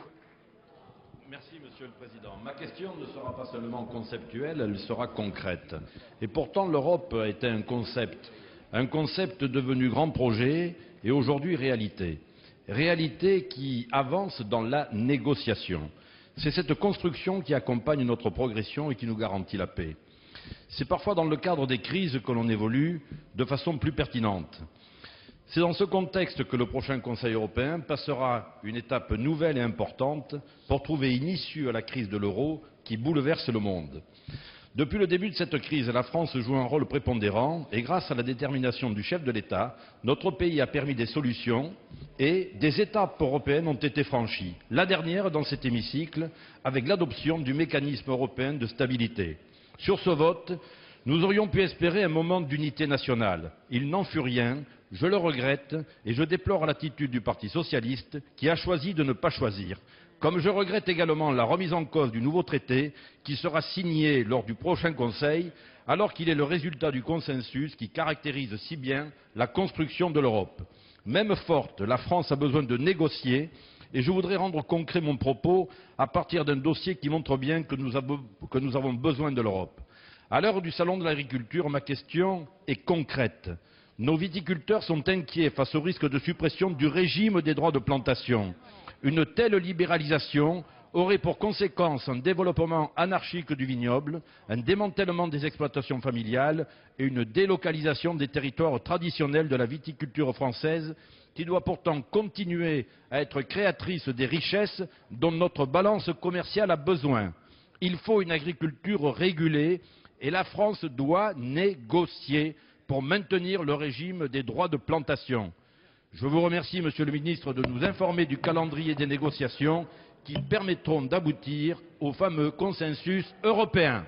Merci, Monsieur le Président. Ma question ne sera pas seulement conceptuelle, elle sera concrète. Et pourtant, l'Europe était un concept, un concept devenu grand projet et aujourd'hui réalité. Réalité qui avance dans la négociation. C'est cette construction qui accompagne notre progression et qui nous garantit la paix. C'est parfois dans le cadre des crises que l'on évolue de façon plus pertinente. C'est dans ce contexte que le prochain Conseil européen passera une étape nouvelle et importante pour trouver une issue à la crise de l'euro qui bouleverse le monde. Depuis le début de cette crise, la France joue un rôle prépondérant et grâce à la détermination du chef de l'État, notre pays a permis des solutions et des étapes européennes ont été franchies. La dernière dans cet hémicycle avec l'adoption du mécanisme européen de stabilité. Sur ce vote, nous aurions pu espérer un moment d'unité nationale. Il n'en fut rien. Je le regrette et je déplore l'attitude du Parti socialiste qui a choisi de ne pas choisir. Comme je regrette également la remise en cause du nouveau traité qui sera signé lors du prochain Conseil, alors qu'il est le résultat du consensus qui caractérise si bien la construction de l'Europe. Même forte, la France a besoin de négocier et je voudrais rendre concret mon propos à partir d'un dossier qui montre bien que nous avons, que nous avons besoin de l'Europe. À l'heure du Salon de l'agriculture, ma question est concrète. Nos viticulteurs sont inquiets face au risque de suppression du régime des droits de plantation. Une telle libéralisation aurait pour conséquence un développement anarchique du vignoble, un démantèlement des exploitations familiales et une délocalisation des territoires traditionnels de la viticulture française qui doit pourtant continuer à être créatrice des richesses dont notre balance commerciale a besoin. Il faut une agriculture régulée et la France doit négocier pour maintenir le régime des droits de plantation. Je vous remercie, Monsieur le Ministre, de nous informer du calendrier des négociations qui permettront d'aboutir au fameux consensus européen.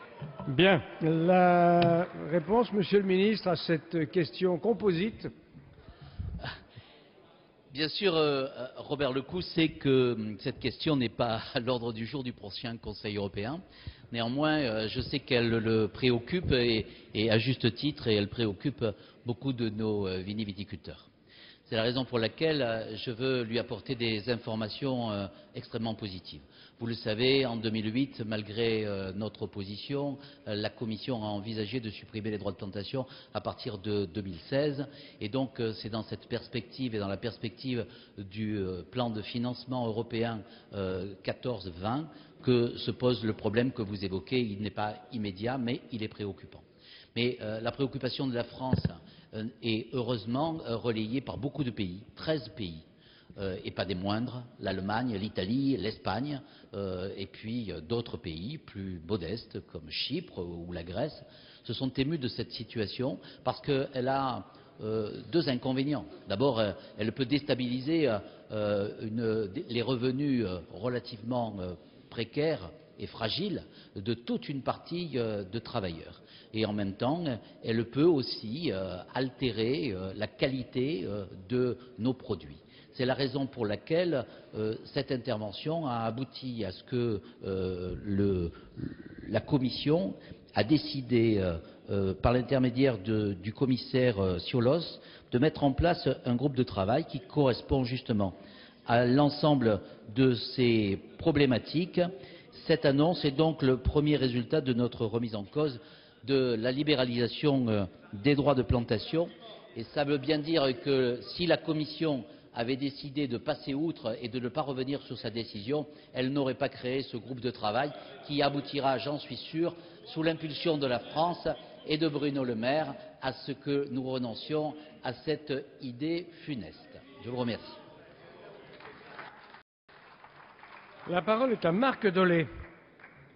Bien. La réponse, Monsieur le Ministre, à cette question composite. Bien sûr, euh, Robert Lecoux sait que cette question n'est pas à l'ordre du jour du prochain Conseil européen. Néanmoins, euh, je sais qu'elle le préoccupe et, et à juste titre, et elle préoccupe beaucoup de nos euh, viniviticulteurs. C'est la raison pour laquelle euh, je veux lui apporter des informations euh, extrêmement positives. Vous le savez, en deux mille huit, malgré euh, notre opposition, euh, la Commission a envisagé de supprimer les droits de plantation à partir de deux mille seize. Et donc, euh, c'est dans cette perspective et dans la perspective du euh, plan de financement européen euh, quatorze vingt que se pose le problème que vous évoquez. Il n'est pas immédiat, mais il est préoccupant. Mais euh, la préoccupation de la France euh, est heureusement euh, relayée par beaucoup de pays, treize pays. Euh, et pas des moindres, l'Allemagne, l'Italie, l'Espagne, euh, et puis euh, d'autres pays plus modestes comme Chypre ou la Grèce, se sont émus de cette situation parce qu'elle a euh, deux inconvénients. D'abord, euh, elle peut déstabiliser euh, une, les revenus euh, relativement euh, précaires et fragiles de toute une partie euh, de travailleurs. Et en même temps, elle peut aussi euh, altérer euh, la qualité euh, de nos produits. C'est la raison pour laquelle euh, cette intervention a abouti à ce que euh, le, la Commission a décidé, euh, euh, par l'intermédiaire du commissaire euh, Ciolos, de mettre en place un groupe de travail qui correspond justement à l'ensemble de ces problématiques. Cette annonce est donc le premier résultat de notre remise en cause de la libéralisation euh, des droits de plantation. Et ça veut bien dire que si la Commission avait décidé de passer outre et de ne pas revenir sur sa décision, elle n'aurait pas créé ce groupe de travail qui aboutira, j'en suis sûr, sous l'impulsion de la France et de Bruno Le Maire, à ce que nous renoncions à cette idée funeste. Je vous remercie. La parole est à Marc Dolé.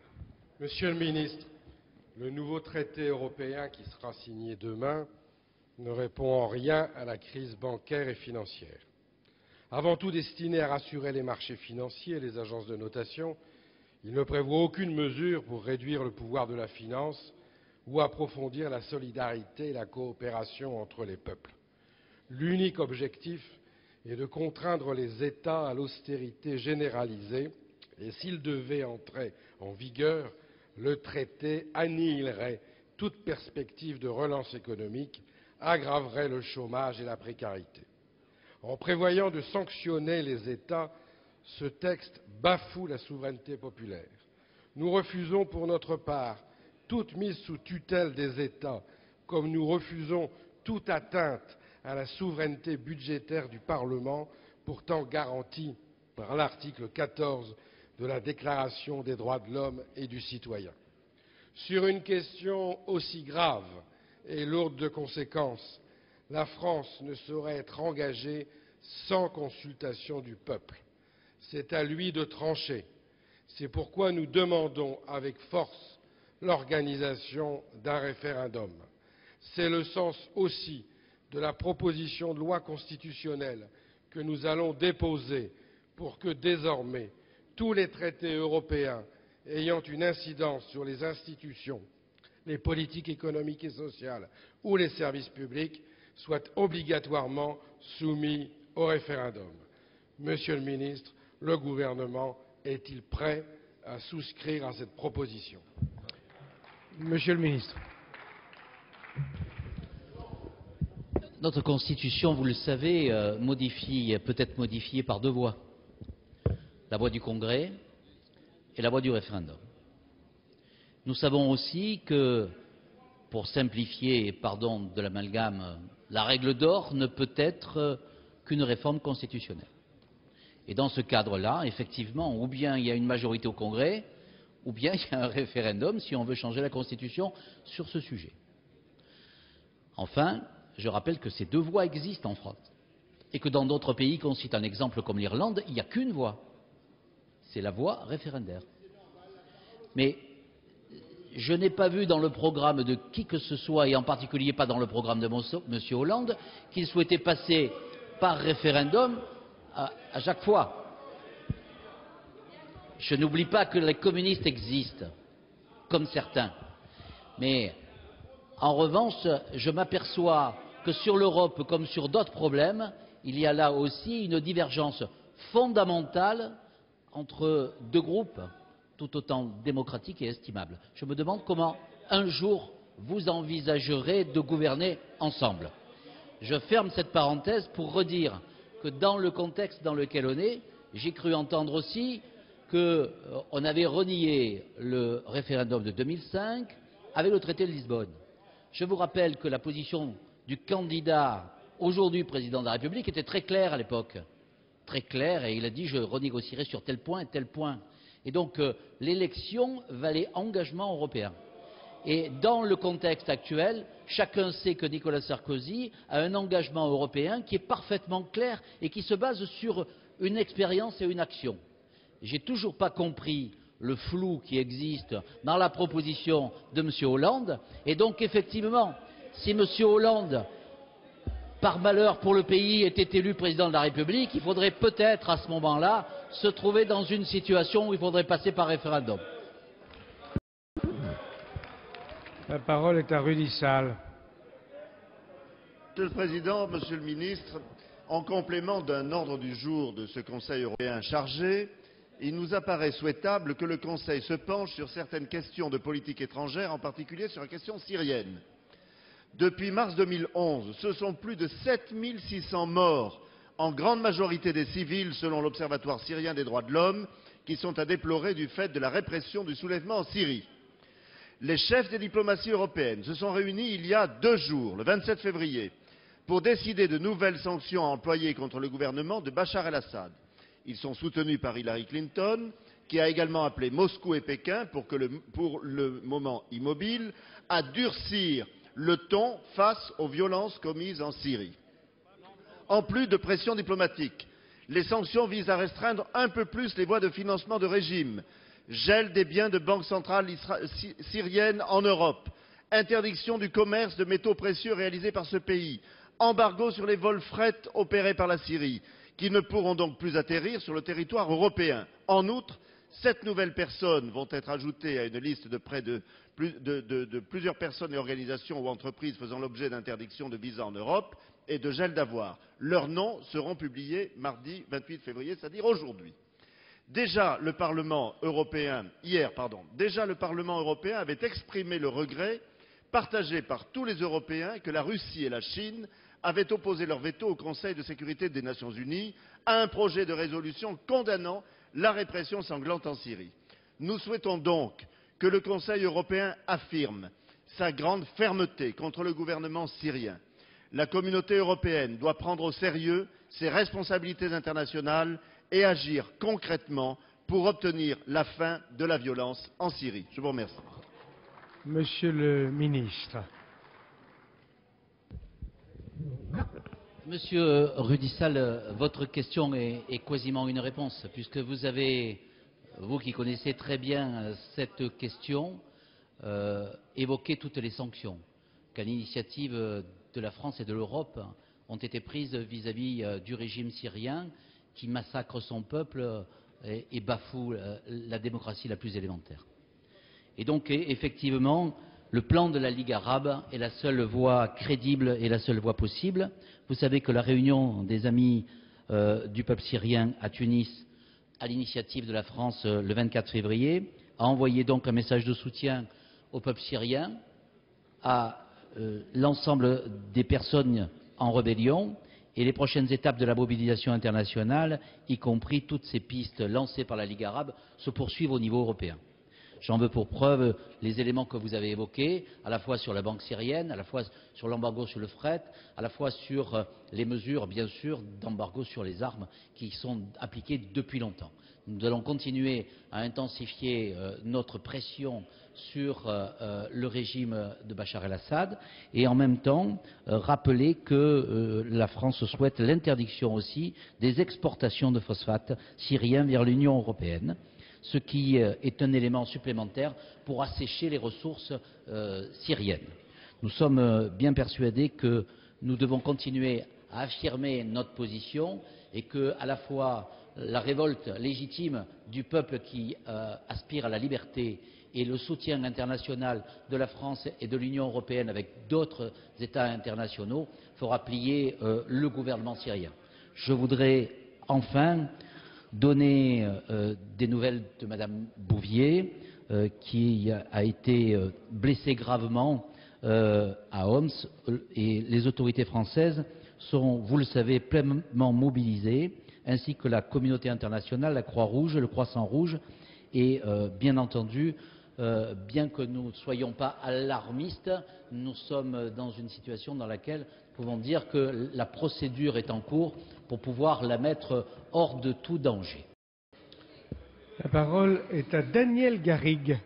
Monsieur le ministre, le nouveau traité européen qui sera signé demain ne répond en rien à la crise bancaire et financière. Avant tout destiné à rassurer les marchés financiers et les agences de notation, il ne prévoit aucune mesure pour réduire le pouvoir de la finance ou approfondir la solidarité et la coopération entre les peuples. L'unique objectif est de contraindre les États à l'austérité généralisée et s'il devait entrer en vigueur, le traité annihilerait toute perspective de relance économique, aggraverait le chômage et la précarité. En prévoyant de sanctionner les États, ce texte bafoue la souveraineté populaire. Nous refusons pour notre part toute mise sous tutelle des États, comme nous refusons toute atteinte à la souveraineté budgétaire du Parlement, pourtant garantie par l'article quatorze de la Déclaration des droits de l'homme et du citoyen. Sur une question aussi grave et lourde de conséquences, la France ne saurait être engagée sans consultation du peuple. C'est à lui de trancher. C'est pourquoi nous demandons avec force l'organisation d'un référendum. C'est le sens aussi de la proposition de loi constitutionnelle que nous allons déposer pour que désormais tous les traités européens ayant une incidence sur les institutions, les politiques économiques et sociales ou les services publics soient obligatoirement soumis au référendum. Monsieur le ministre, le gouvernement est-il prêt à souscrire à cette proposition? Monsieur le ministre. Notre Constitution, vous le savez, euh, modifie, peut être modifiée par deux voies. La voie du Congrès et la voie du référendum. Nous savons aussi que, pour simplifier, pardon de l'amalgame, la règle d'or ne peut être qu'une réforme constitutionnelle. Et dans ce cadre-là, effectivement, ou bien il y a une majorité au Congrès, ou bien il y a un référendum si on veut changer la Constitution sur ce sujet. Enfin, je rappelle que ces deux voies existent en France et que dans d'autres pays, qu'on cite un exemple comme l'Irlande, il n'y a qu'une voie. C'est la voie référendaire. Mais je n'ai pas vu dans le programme de qui que ce soit, et en particulier pas dans le programme de M. Hollande, qu'il souhaitait passer par référendum à, à chaque fois. Je n'oublie pas que les communistes existent, comme certains. Mais en revanche, je m'aperçois que sur l'Europe, comme sur d'autres problèmes, il y a là aussi une divergence fondamentale entre deux groupes tout autant démocratiques et estimables. Je me demande comment un jour vous envisagerez de gouverner ensemble. Je ferme cette parenthèse pour redire que dans le contexte dans lequel on est, j'ai cru entendre aussi qu'on euh, avait renié le référendum de deux mille cinq avec le traité de Lisbonne. Je vous rappelle que la position du candidat, aujourd'hui président de la République, était très claire à l'époque. Très claire, et il a dit « je renégocierai sur tel point et tel point ». Et donc euh, l'élection valait engagement européen. Et dans le contexte actuel, chacun sait que Nicolas Sarkozy a un engagement européen qui est parfaitement clair et qui se base sur une expérience et une action. J'ai toujours pas compris le flou qui existe dans la proposition de M. Hollande. Et donc, effectivement, si M. Hollande, par malheur pour le pays, était élu président de la République, il faudrait peut-être, à ce moment-là, se trouver dans une situation où il faudrait passer par référendum. La parole est à Rudy Sall. Monsieur le Président, Monsieur le Ministre, en complément d'un ordre du jour de ce Conseil européen chargé, il nous apparaît souhaitable que le Conseil se penche sur certaines questions de politique étrangère, en particulier sur la question syrienne. Depuis mars deux mille onze, ce sont plus de sept mille six cents morts, en grande majorité des civils, selon l'Observatoire syrien des droits de l'homme, qui sont à déplorer du fait de la répression du soulèvement en Syrie. Les chefs des diplomaties européennes se sont réunis il y a deux jours, le vingt-sept février, pour décider de nouvelles sanctions à employer contre le gouvernement de Bachar el-Assad. Ils sont soutenus par Hillary Clinton, qui a également appelé Moscou et Pékin, pour, que le, pour le moment immobile, à durcir le ton face aux violences commises en Syrie. En plus de pression diplomatique, les sanctions visent à restreindre un peu plus les voies de financement de régime, gel des biens de banques centrales syriennes en Europe, interdiction du commerce de métaux précieux réalisé par ce pays, embargo sur les vols fret opérés par la Syrie, qui ne pourront donc plus atterrir sur le territoire européen. En outre, sept nouvelles personnes vont être ajoutées à une liste de près de, plus, de, de, de plusieurs personnes et organisations ou entreprises faisant l'objet d'interdiction de visa en Europe et de gel d'avoirs. Leurs noms seront publiés mardi vingt-huit février, c'est-à-dire aujourd'hui. Déjà le Parlement européen, hier, pardon, déjà le Parlement européen avait exprimé le regret partagé par tous les Européens que la Russie et la Chine avaient opposé leur veto au Conseil de sécurité des Nations Unies à un projet de résolution condamnant la répression sanglante en Syrie. Nous souhaitons donc que le Conseil européen affirme sa grande fermeté contre le gouvernement syrien. La communauté européenne doit prendre au sérieux ses responsabilités internationales et agir concrètement pour obtenir la fin de la violence en Syrie. Je vous remercie. Monsieur le ministre. Monsieur Rudissal, votre question est, est quasiment une réponse, puisque vous avez, vous qui connaissez très bien cette question, euh, évoqué toutes les sanctions qu'à l'initiative de la France et de l'Europe ont été prises vis-à-vis -vis du régime syrien qui massacre son peuple et, et bafoue la démocratie la plus élémentaire. Et donc, effectivement, le plan de la Ligue arabe est la seule voie crédible et la seule voie possible. Vous savez que la réunion des amis euh, du peuple syrien à Tunis, à l'initiative de la France euh, le vingt-quatre février, a envoyé donc un message de soutien au peuple syrien, à euh, l'ensemble des personnes en rébellion, et les prochaines étapes de la mobilisation internationale, y compris toutes ces pistes lancées par la Ligue arabe, se poursuivent au niveau européen. J'en veux pour preuve les éléments que vous avez évoqués, à la fois sur la banque syrienne, à la fois sur l'embargo sur le fret, à la fois sur les mesures, bien sûr, d'embargo sur les armes qui sont appliquées depuis longtemps. Nous allons continuer à intensifier euh, notre pression sur euh, le régime de Bachar el-Assad et en même temps euh, rappeler que euh, la France souhaite l'interdiction aussi des exportations de phosphate syriens vers l'Union européenne, ce qui est un élément supplémentaire pour assécher les ressources euh, syriennes. Nous sommes bien persuadés que nous devons continuer à affirmer notre position et que, à la fois, la révolte légitime du peuple qui euh, aspire à la liberté et le soutien international de la France et de l'Union européenne avec d'autres États internationaux fera plier euh, le gouvernement syrien. Je voudrais enfin donner euh, des nouvelles de Madame Bouvier, euh, qui a été euh, blessée gravement euh, à Homs, et les autorités françaises sont, vous le savez, pleinement mobilisées, ainsi que la communauté internationale, la Croix-Rouge, le Croissant-Rouge, et euh, bien entendu, euh, bien que nous ne soyons pas alarmistes, nous sommes dans une situation dans laquelle nous pouvons dire que la procédure est en cours pour pouvoir la mettre hors de tout danger. La parole est à Daniel Garrigue.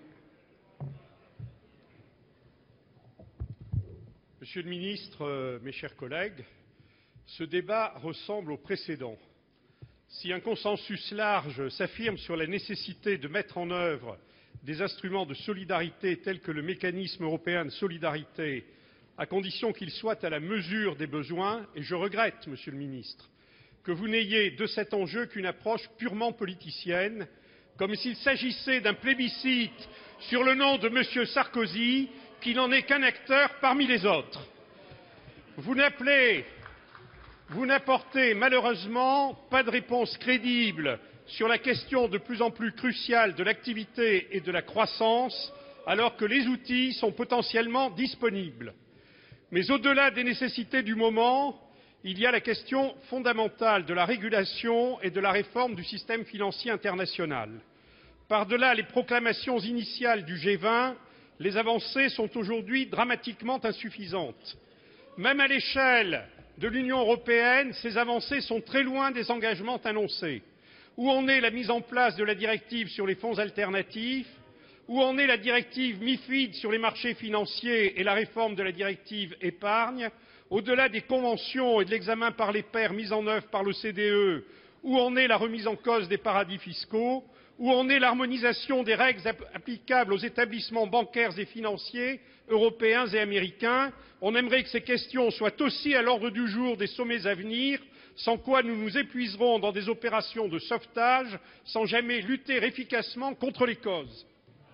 Monsieur le ministre, mes chers collègues, ce débat ressemble au précédent. Si un consensus large s'affirme sur la nécessité de mettre en œuvre des instruments de solidarité tels que le mécanisme européen de solidarité, à condition qu'il soit à la mesure des besoins, et je regrette, monsieur le ministre, que vous n'ayez de cet enjeu qu'une approche purement politicienne, comme s'il s'agissait d'un plébiscite sur le nom de M. Sarkozy, qui n'en est qu'un acteur parmi les autres. Vous n'appelez, vous n'apportez malheureusement pas de réponse crédible sur la question de plus en plus cruciale de l'activité et de la croissance, alors que les outils sont potentiellement disponibles. Mais au-delà des nécessités du moment, il y a la question fondamentale de la régulation et de la réforme du système financier international. Par-delà les proclamations initiales du G vingt, les avancées sont aujourd'hui dramatiquement insuffisantes. Même à l'échelle de l'Union européenne, ces avancées sont très loin des engagements annoncés. Où en est la mise en place de la directive sur les fonds alternatifs? Où en est la directive MiFID sur les marchés financiers et la réforme de la directive épargne? Au-delà des conventions et de l'examen par les pairs mis en œuvre par l'O C D E, où en est la remise en cause des paradis fiscaux? Où en est l'harmonisation des règles applicables aux établissements bancaires et financiers européens et américains? On aimerait que ces questions soient aussi à l'ordre du jour des sommets à venir, sans quoi nous nous épuiserons dans des opérations de sauvetage, sans jamais lutter efficacement contre les causes.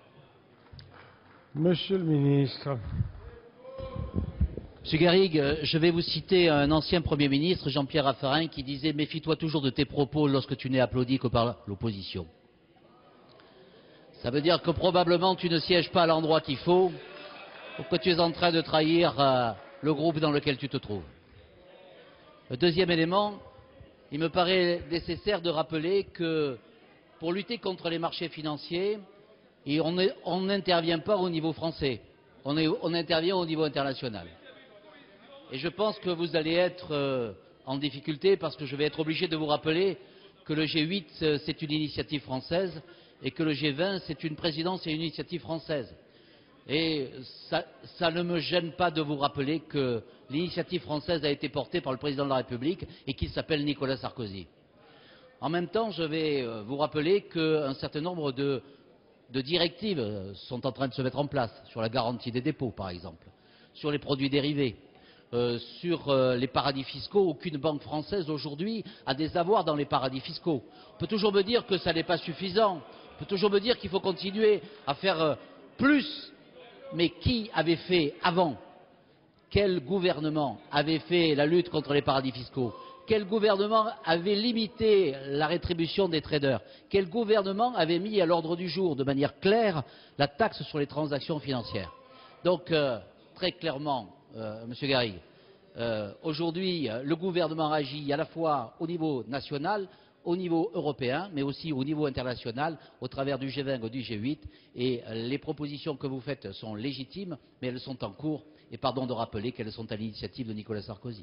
Monsieur le ministre. Monsieur Garrigue, je vais vous citer un ancien Premier ministre, Jean-Pierre Raffarin, qui disait « Méfie-toi toujours de tes propos lorsque tu n'es applaudi que par l'opposition ». Ça veut dire que probablement tu ne sièges pas à l'endroit qu'il faut, ou que tu es en train de trahir euh, le groupe dans lequel tu te trouves. Le deuxième élément, il me paraît nécessaire de rappeler que pour lutter contre les marchés financiers, et on n'intervient pas au niveau français, on, est, on intervient au niveau international. Et je pense que vous allez être euh, en difficulté parce que je vais être obligé de vous rappeler que le G huit, c'est une initiative française et que le G vingt, c'est une présidence et une initiative française. Et ça, ça ne me gêne pas de vous rappeler que l'initiative française a été portée par le président de la République et qu'il s'appelle Nicolas Sarkozy. En même temps, je vais vous rappeler qu'un certain nombre de, de directives sont en train de se mettre en place, sur la garantie des dépôts par exemple, sur les produits dérivés, euh, sur euh, les paradis fiscaux. Aucune banque française aujourd'hui a des avoirs dans les paradis fiscaux. On peut toujours me dire que ça n'est pas suffisant, on peut toujours me dire qu'il faut continuer à faire euh, plus. Mais qui avait fait avant? Quel gouvernement avait fait la lutte contre les paradis fiscaux? Quel gouvernement avait limité la rétribution des traders? Quel gouvernement avait mis à l'ordre du jour de manière claire la taxe sur les transactions financières? Donc, euh, très clairement, euh, Monsieur Garrigue, euh, aujourd'hui, le gouvernement agit à la fois au niveau national, au niveau européen, mais aussi au niveau international, au travers du G vingt ou du G huit. Et les propositions que vous faites sont légitimes, mais elles sont en cours. Et pardon de rappeler qu'elles sont à l'initiative de Nicolas Sarkozy.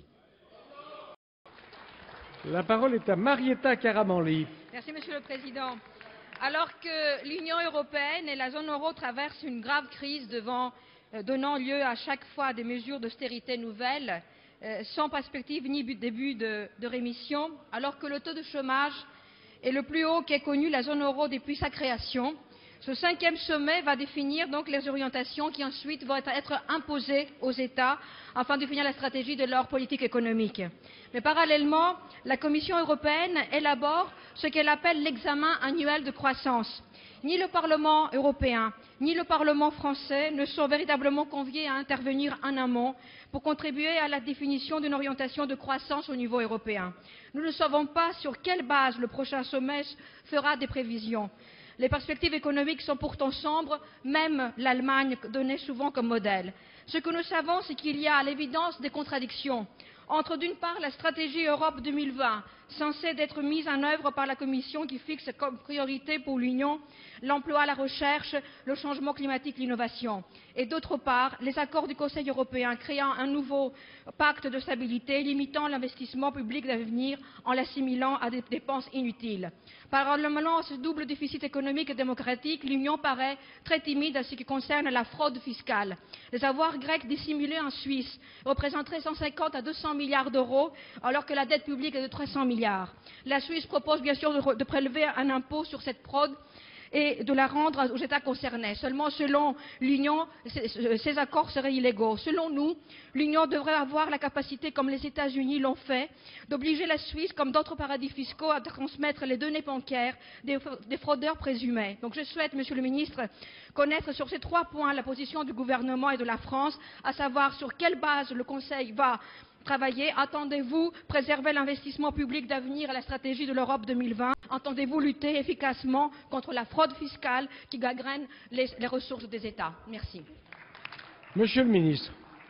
La parole est à Marietta Karamanli. Merci, Monsieur le Président. Alors que l'Union européenne et la zone euro traversent une grave crise devant, euh, donnant lieu à chaque fois à des mesures d'austérité nouvelles, euh, sans perspective ni début de, de rémission, alors que le taux de chômage est le plus haut qu'ait connu la zone euro depuis sa création, ce cinquième sommet va définir donc les orientations qui ensuite vont être imposées aux États afin de définir la stratégie de leur politique économique. Mais parallèlement, la Commission européenne élabore ce qu'elle appelle l'examen annuel de croissance. Ni le Parlement européen, ni le Parlement français ne sont véritablement conviés à intervenir en amont pour contribuer à la définition d'une orientation de croissance au niveau européen. Nous ne savons pas sur quelle base le prochain sommet fera des prévisions. Les perspectives économiques sont pourtant sombres, même l'Allemagne donnée souvent comme modèle. Ce que nous savons, c'est qu'il y a à l'évidence des contradictions entre, d'une part, la stratégie Europe deux mille vingt, censée être mise en œuvre par la Commission qui fixe comme priorité pour l'Union l'emploi, la recherche, le changement climatique, l'innovation, et d'autre part, les accords du Conseil européen créant un nouveau pacte de stabilité, limitant l'investissement public d'avenir en l'assimilant à des dépenses inutiles. Parallèlement à ce double déficit économique et démocratique, l'Union paraît très timide en ce qui concerne la fraude fiscale. Les avoirs grecs dissimulés en Suisse représenteraient cent cinquante à deux cents milliards d'euros, alors que la dette publique est de trois cents milliards. La Suisse propose bien sûr de, de prélever un impôt sur cette fraude et de la rendre aux États concernés. Seulement, selon l'Union, ces accords seraient illégaux. Selon nous, l'Union devrait avoir la capacité, comme les États-Unis l'ont fait, d'obliger la Suisse, comme d'autres paradis fiscaux, à transmettre les données bancaires des, des fraudeurs présumés. Donc je souhaite, Monsieur le Ministre, connaître sur ces trois points la position du gouvernement et de la France, à savoir sur quelle base le Conseil va travailler. Attendez-vous préserver l'investissement public d'avenir et la stratégie de l'Europe deux mille vingt? Entendez-vous lutter efficacement contre la fraude fiscale qui gangrène les, les ressources des États? Merci. Monsieur le Ministre.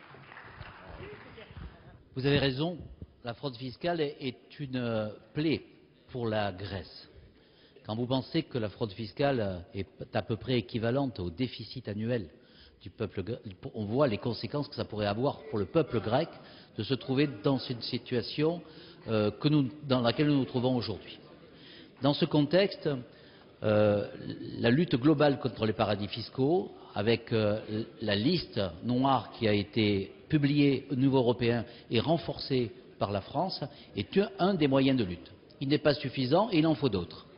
Vous avez raison, la fraude fiscale est une plaie pour la Grèce. Quand vous pensez que la fraude fiscale est à peu près équivalente au déficit annuel du peuple grec, on voit les conséquences que ça pourrait avoir pour le peuple grec de se trouver dans une situation euh, que nous, dans laquelle nous nous trouvons aujourd'hui. Dans ce contexte, euh, la lutte globale contre les paradis fiscaux, avec euh, la liste noire qui a été publiée au niveau européen et renforcée par la France, est un des moyens de lutte. Il n'est pas suffisant et il en faut d'autres.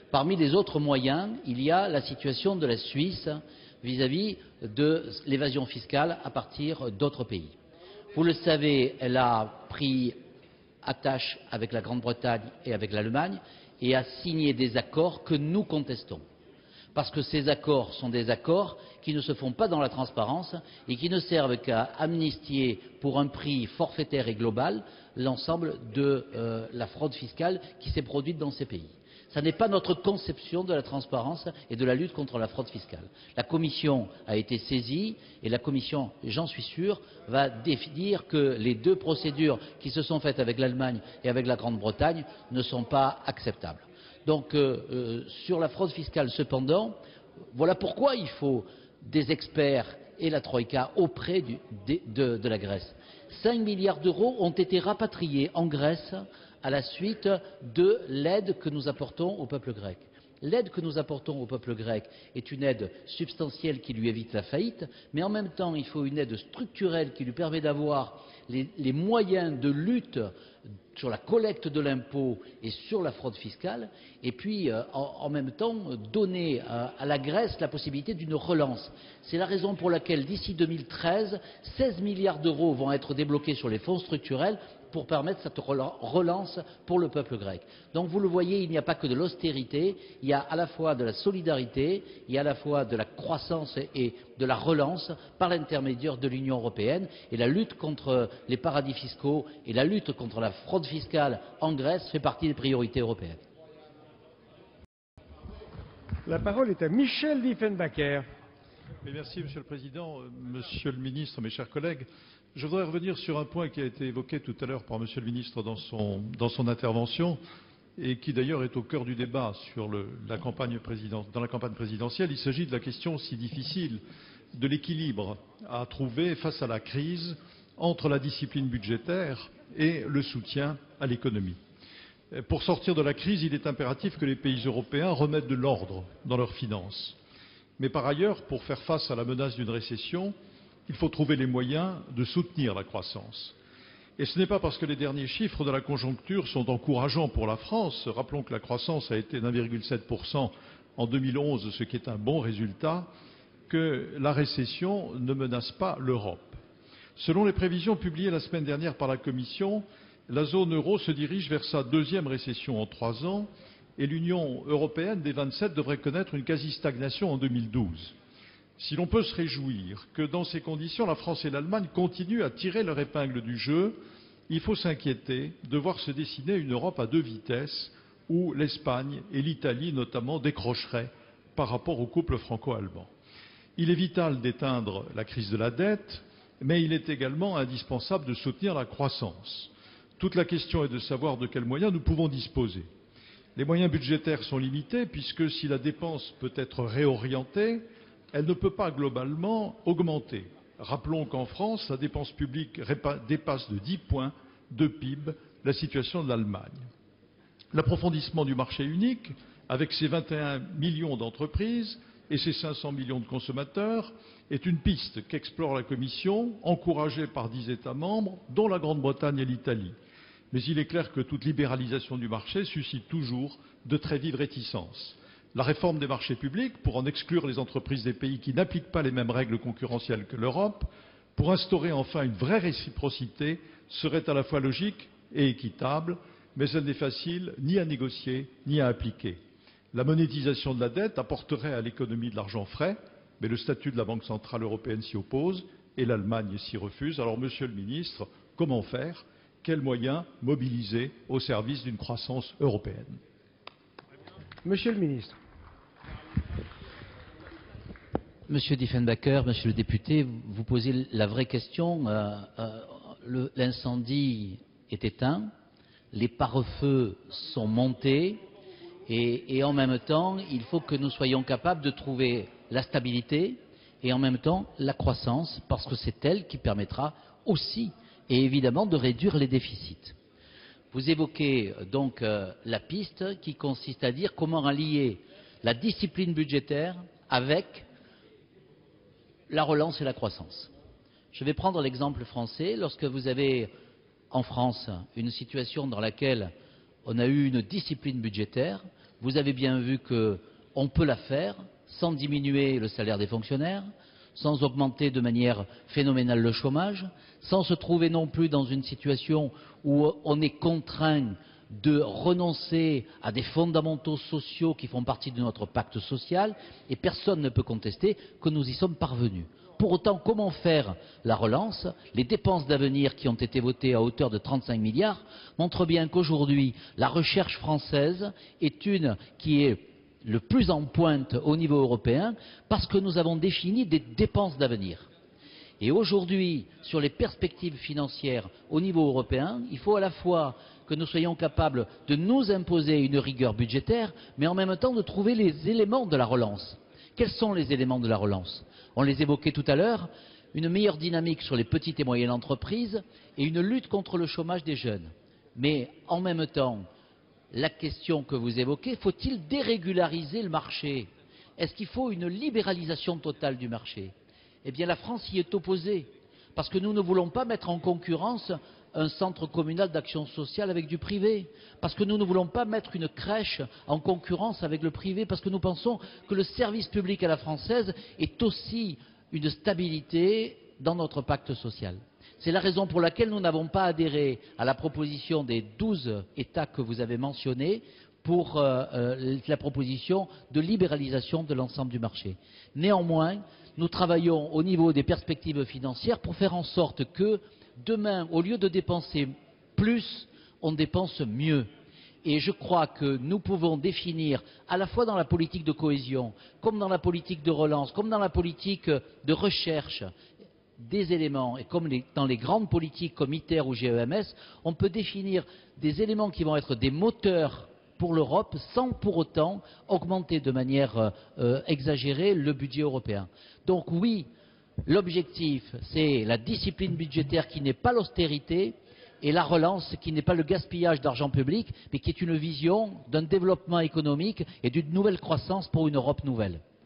Parmi les autres moyens, il y a la situation de la Suisse vis-à-vis de l'évasion fiscale à partir d'autres pays. Vous le savez, elle a pris attache avec la Grande-Bretagne et avec l'Allemagne et a signé des accords que nous contestons. Parce que ces accords sont des accords qui ne se font pas dans la transparence et qui ne servent qu'à amnistier pour un prix forfaitaire et global l'ensemble de euh, la fraude fiscale qui s'est produite dans ces pays. Ce n'est pas notre conception de la transparence et de la lutte contre la fraude fiscale. La Commission a été saisie et la Commission, j'en suis sûr, va définir que les deux procédures qui se sont faites avec l'Allemagne et avec la Grande-Bretagne ne sont pas acceptables. Donc, euh, euh, sur la fraude fiscale, cependant, voilà pourquoi il faut des experts et la Troïka auprès du, de, de, de la Grèce. cinq milliards d'euros ont été rapatriés en Grèce à la suite de l'aide que nous apportons au peuple grec. L'aide que nous apportons au peuple grec est une aide substantielle qui lui évite la faillite, mais en même temps, il faut une aide structurelle qui lui permet d'avoir les, les moyens de lutte sur la collecte de l'impôt et sur la fraude fiscale, et puis euh, en, en même temps donner euh, à la Grèce la possibilité d'une relance. C'est la raison pour laquelle d'ici deux mille treize, seize milliards d'euros vont être débloqués sur les fonds structurels pour permettre cette relance pour le peuple grec. Donc vous le voyez, il n'y a pas que de l'austérité, il y a à la fois de la solidarité, il y a à la fois de la croissance et de la relance par l'intermédiaire de l'Union européenne, et la lutte contre les paradis fiscaux et la lutte contre la fraude fiscale en Grèce fait partie des priorités européennes. La parole est à Michel Diefenbacher. Merci, Monsieur le Président, Monsieur le Ministre, mes chers collègues. Je voudrais revenir sur un point qui a été évoqué tout à l'heure par Monsieur le Ministre dans son, dans son intervention et qui d'ailleurs est au cœur du débat sur le, la campagne dans la campagne présidentielle. Il s'agit de la question si difficile de l'équilibre à trouver face à la crise entre la discipline budgétaire et le soutien à l'économie. Pour sortir de la crise, il est impératif que les pays européens remettent de l'ordre dans leurs finances. Mais par ailleurs, pour faire face à la menace d'une récession, il faut trouver les moyens de soutenir la croissance. Et ce n'est pas parce que les derniers chiffres de la conjoncture sont encourageants pour la France. Rappelons que la croissance a été d'un virgule sept pour cent en deux mille onze, ce qui est un bon résultat, que la récession ne menace pas l'Europe. Selon les prévisions publiées la semaine dernière par la Commission, la zone euro se dirige vers sa deuxième récession en trois ans et l'Union européenne des vingt-sept devrait connaître une quasi-stagnation en deux mille douze. Si l'on peut se réjouir que dans ces conditions, la France et l'Allemagne continuent à tirer leur épingle du jeu, il faut s'inquiéter de voir se dessiner une Europe à deux vitesses où l'Espagne et l'Italie notamment décrocheraient par rapport au couple franco-allemand. Il est vital d'éteindre la crise de la dette, mais il est également indispensable de soutenir la croissance. Toute la question est de savoir de quels moyens nous pouvons disposer. Les moyens budgétaires sont limités puisque si la dépense peut être réorientée, elle ne peut pas globalement augmenter. Rappelons qu'en France, la dépense publique dépasse de dix points de P I B la situation de l'Allemagne. L'approfondissement du marché unique, avec ses vingt et un millions d'entreprises et ses cinq cents millions de consommateurs, est une piste qu'explore la Commission, encouragée par dix États membres, dont la Grande-Bretagne et l'Italie. Mais il est clair que toute libéralisation du marché suscite toujours de très vives réticences. La réforme des marchés publics, pour en exclure les entreprises des pays qui n'appliquent pas les mêmes règles concurrentielles que l'Europe, pour instaurer enfin une vraie réciprocité, serait à la fois logique et équitable, mais elle n'est facile ni à négocier ni à appliquer. La monétisation de la dette apporterait à l'économie de l'argent frais, mais le statut de la Banque centrale européenne s'y oppose et l'Allemagne s'y refuse. Alors, Monsieur le Ministre, comment faire? Quels moyens mobiliser au service d'une croissance européenne? Monsieur le Ministre. Monsieur Diefenbacher, Monsieur le député, vous posez la vraie question. Euh, euh, L'incendie est éteint, les pare-feux sont montés et, et en même temps, il faut que nous soyons capables de trouver la stabilité et en même temps la croissance, parce que c'est elle qui permettra aussi et évidemment de réduire les déficits. Vous évoquez donc euh, la piste qui consiste à dire comment allier la discipline budgétaire avec la relance et la croissance. Je vais prendre l'exemple français. Lorsque vous avez en France une situation dans laquelle on a eu une discipline budgétaire, Vous avez bien vu qu'on peut la faire sans diminuer le salaire des fonctionnaires, sans augmenter de manière phénoménale le chômage, sans se trouver non plus dans une situation où on est contraint de renoncer à des fondamentaux sociaux qui font partie de notre pacte social, et personne ne peut contester que nous y sommes parvenus. Pour autant, comment faire la relance? Les dépenses d'avenir qui ont été votées à hauteur de trente-cinq milliards montrent bien qu'aujourd'hui, la recherche française est une qui est le plus en pointe au niveau européen parce que nous avons défini des dépenses d'avenir. Et aujourd'hui, sur les perspectives financières au niveau européen, il faut à la fois que nous soyons capables de nous imposer une rigueur budgétaire, mais en même temps de trouver les éléments de la relance. Quels sont les éléments de la relance? On les évoquait tout à l'heure, une meilleure dynamique sur les petites et moyennes entreprises et une lutte contre le chômage des jeunes. Mais en même temps, la question que vous évoquez, faut-il dérégulariser le marché? Est-ce qu'il faut une libéralisation totale du marché? Eh bien, la France y est opposée, parce que nous ne voulons pas mettre en concurrence un centre communal d'action sociale avec du privé, parce que nous ne voulons pas mettre une crèche en concurrence avec le privé, parce que nous pensons que le service public à la française est aussi une stabilité dans notre pacte social. C'est la raison pour laquelle nous n'avons pas adhéré à la proposition des douze États que vous avez mentionnés pour euh, euh, la proposition de libéralisation de l'ensemble du marché. Néanmoins, nous travaillons au niveau des perspectives financières pour faire en sorte que demain, au lieu de dépenser plus, on dépense mieux. Et je crois que nous pouvons définir, à la fois dans la politique de cohésion, comme dans la politique de relance, comme dans la politique de recherche, des éléments, et comme les, dans les grandes politiques comme ITER ou G E M S, on peut définir des éléments qui vont être des moteurs pour l'Europe sans pour autant augmenter de manière euh, exagérée le budget européen. Donc oui, l'objectif, c'est la discipline budgétaire qui n'est pas l'austérité et la relance qui n'est pas le gaspillage d'argent public, mais qui est une vision d'un développement économique et d'une nouvelle croissance pour une Europe nouvelle.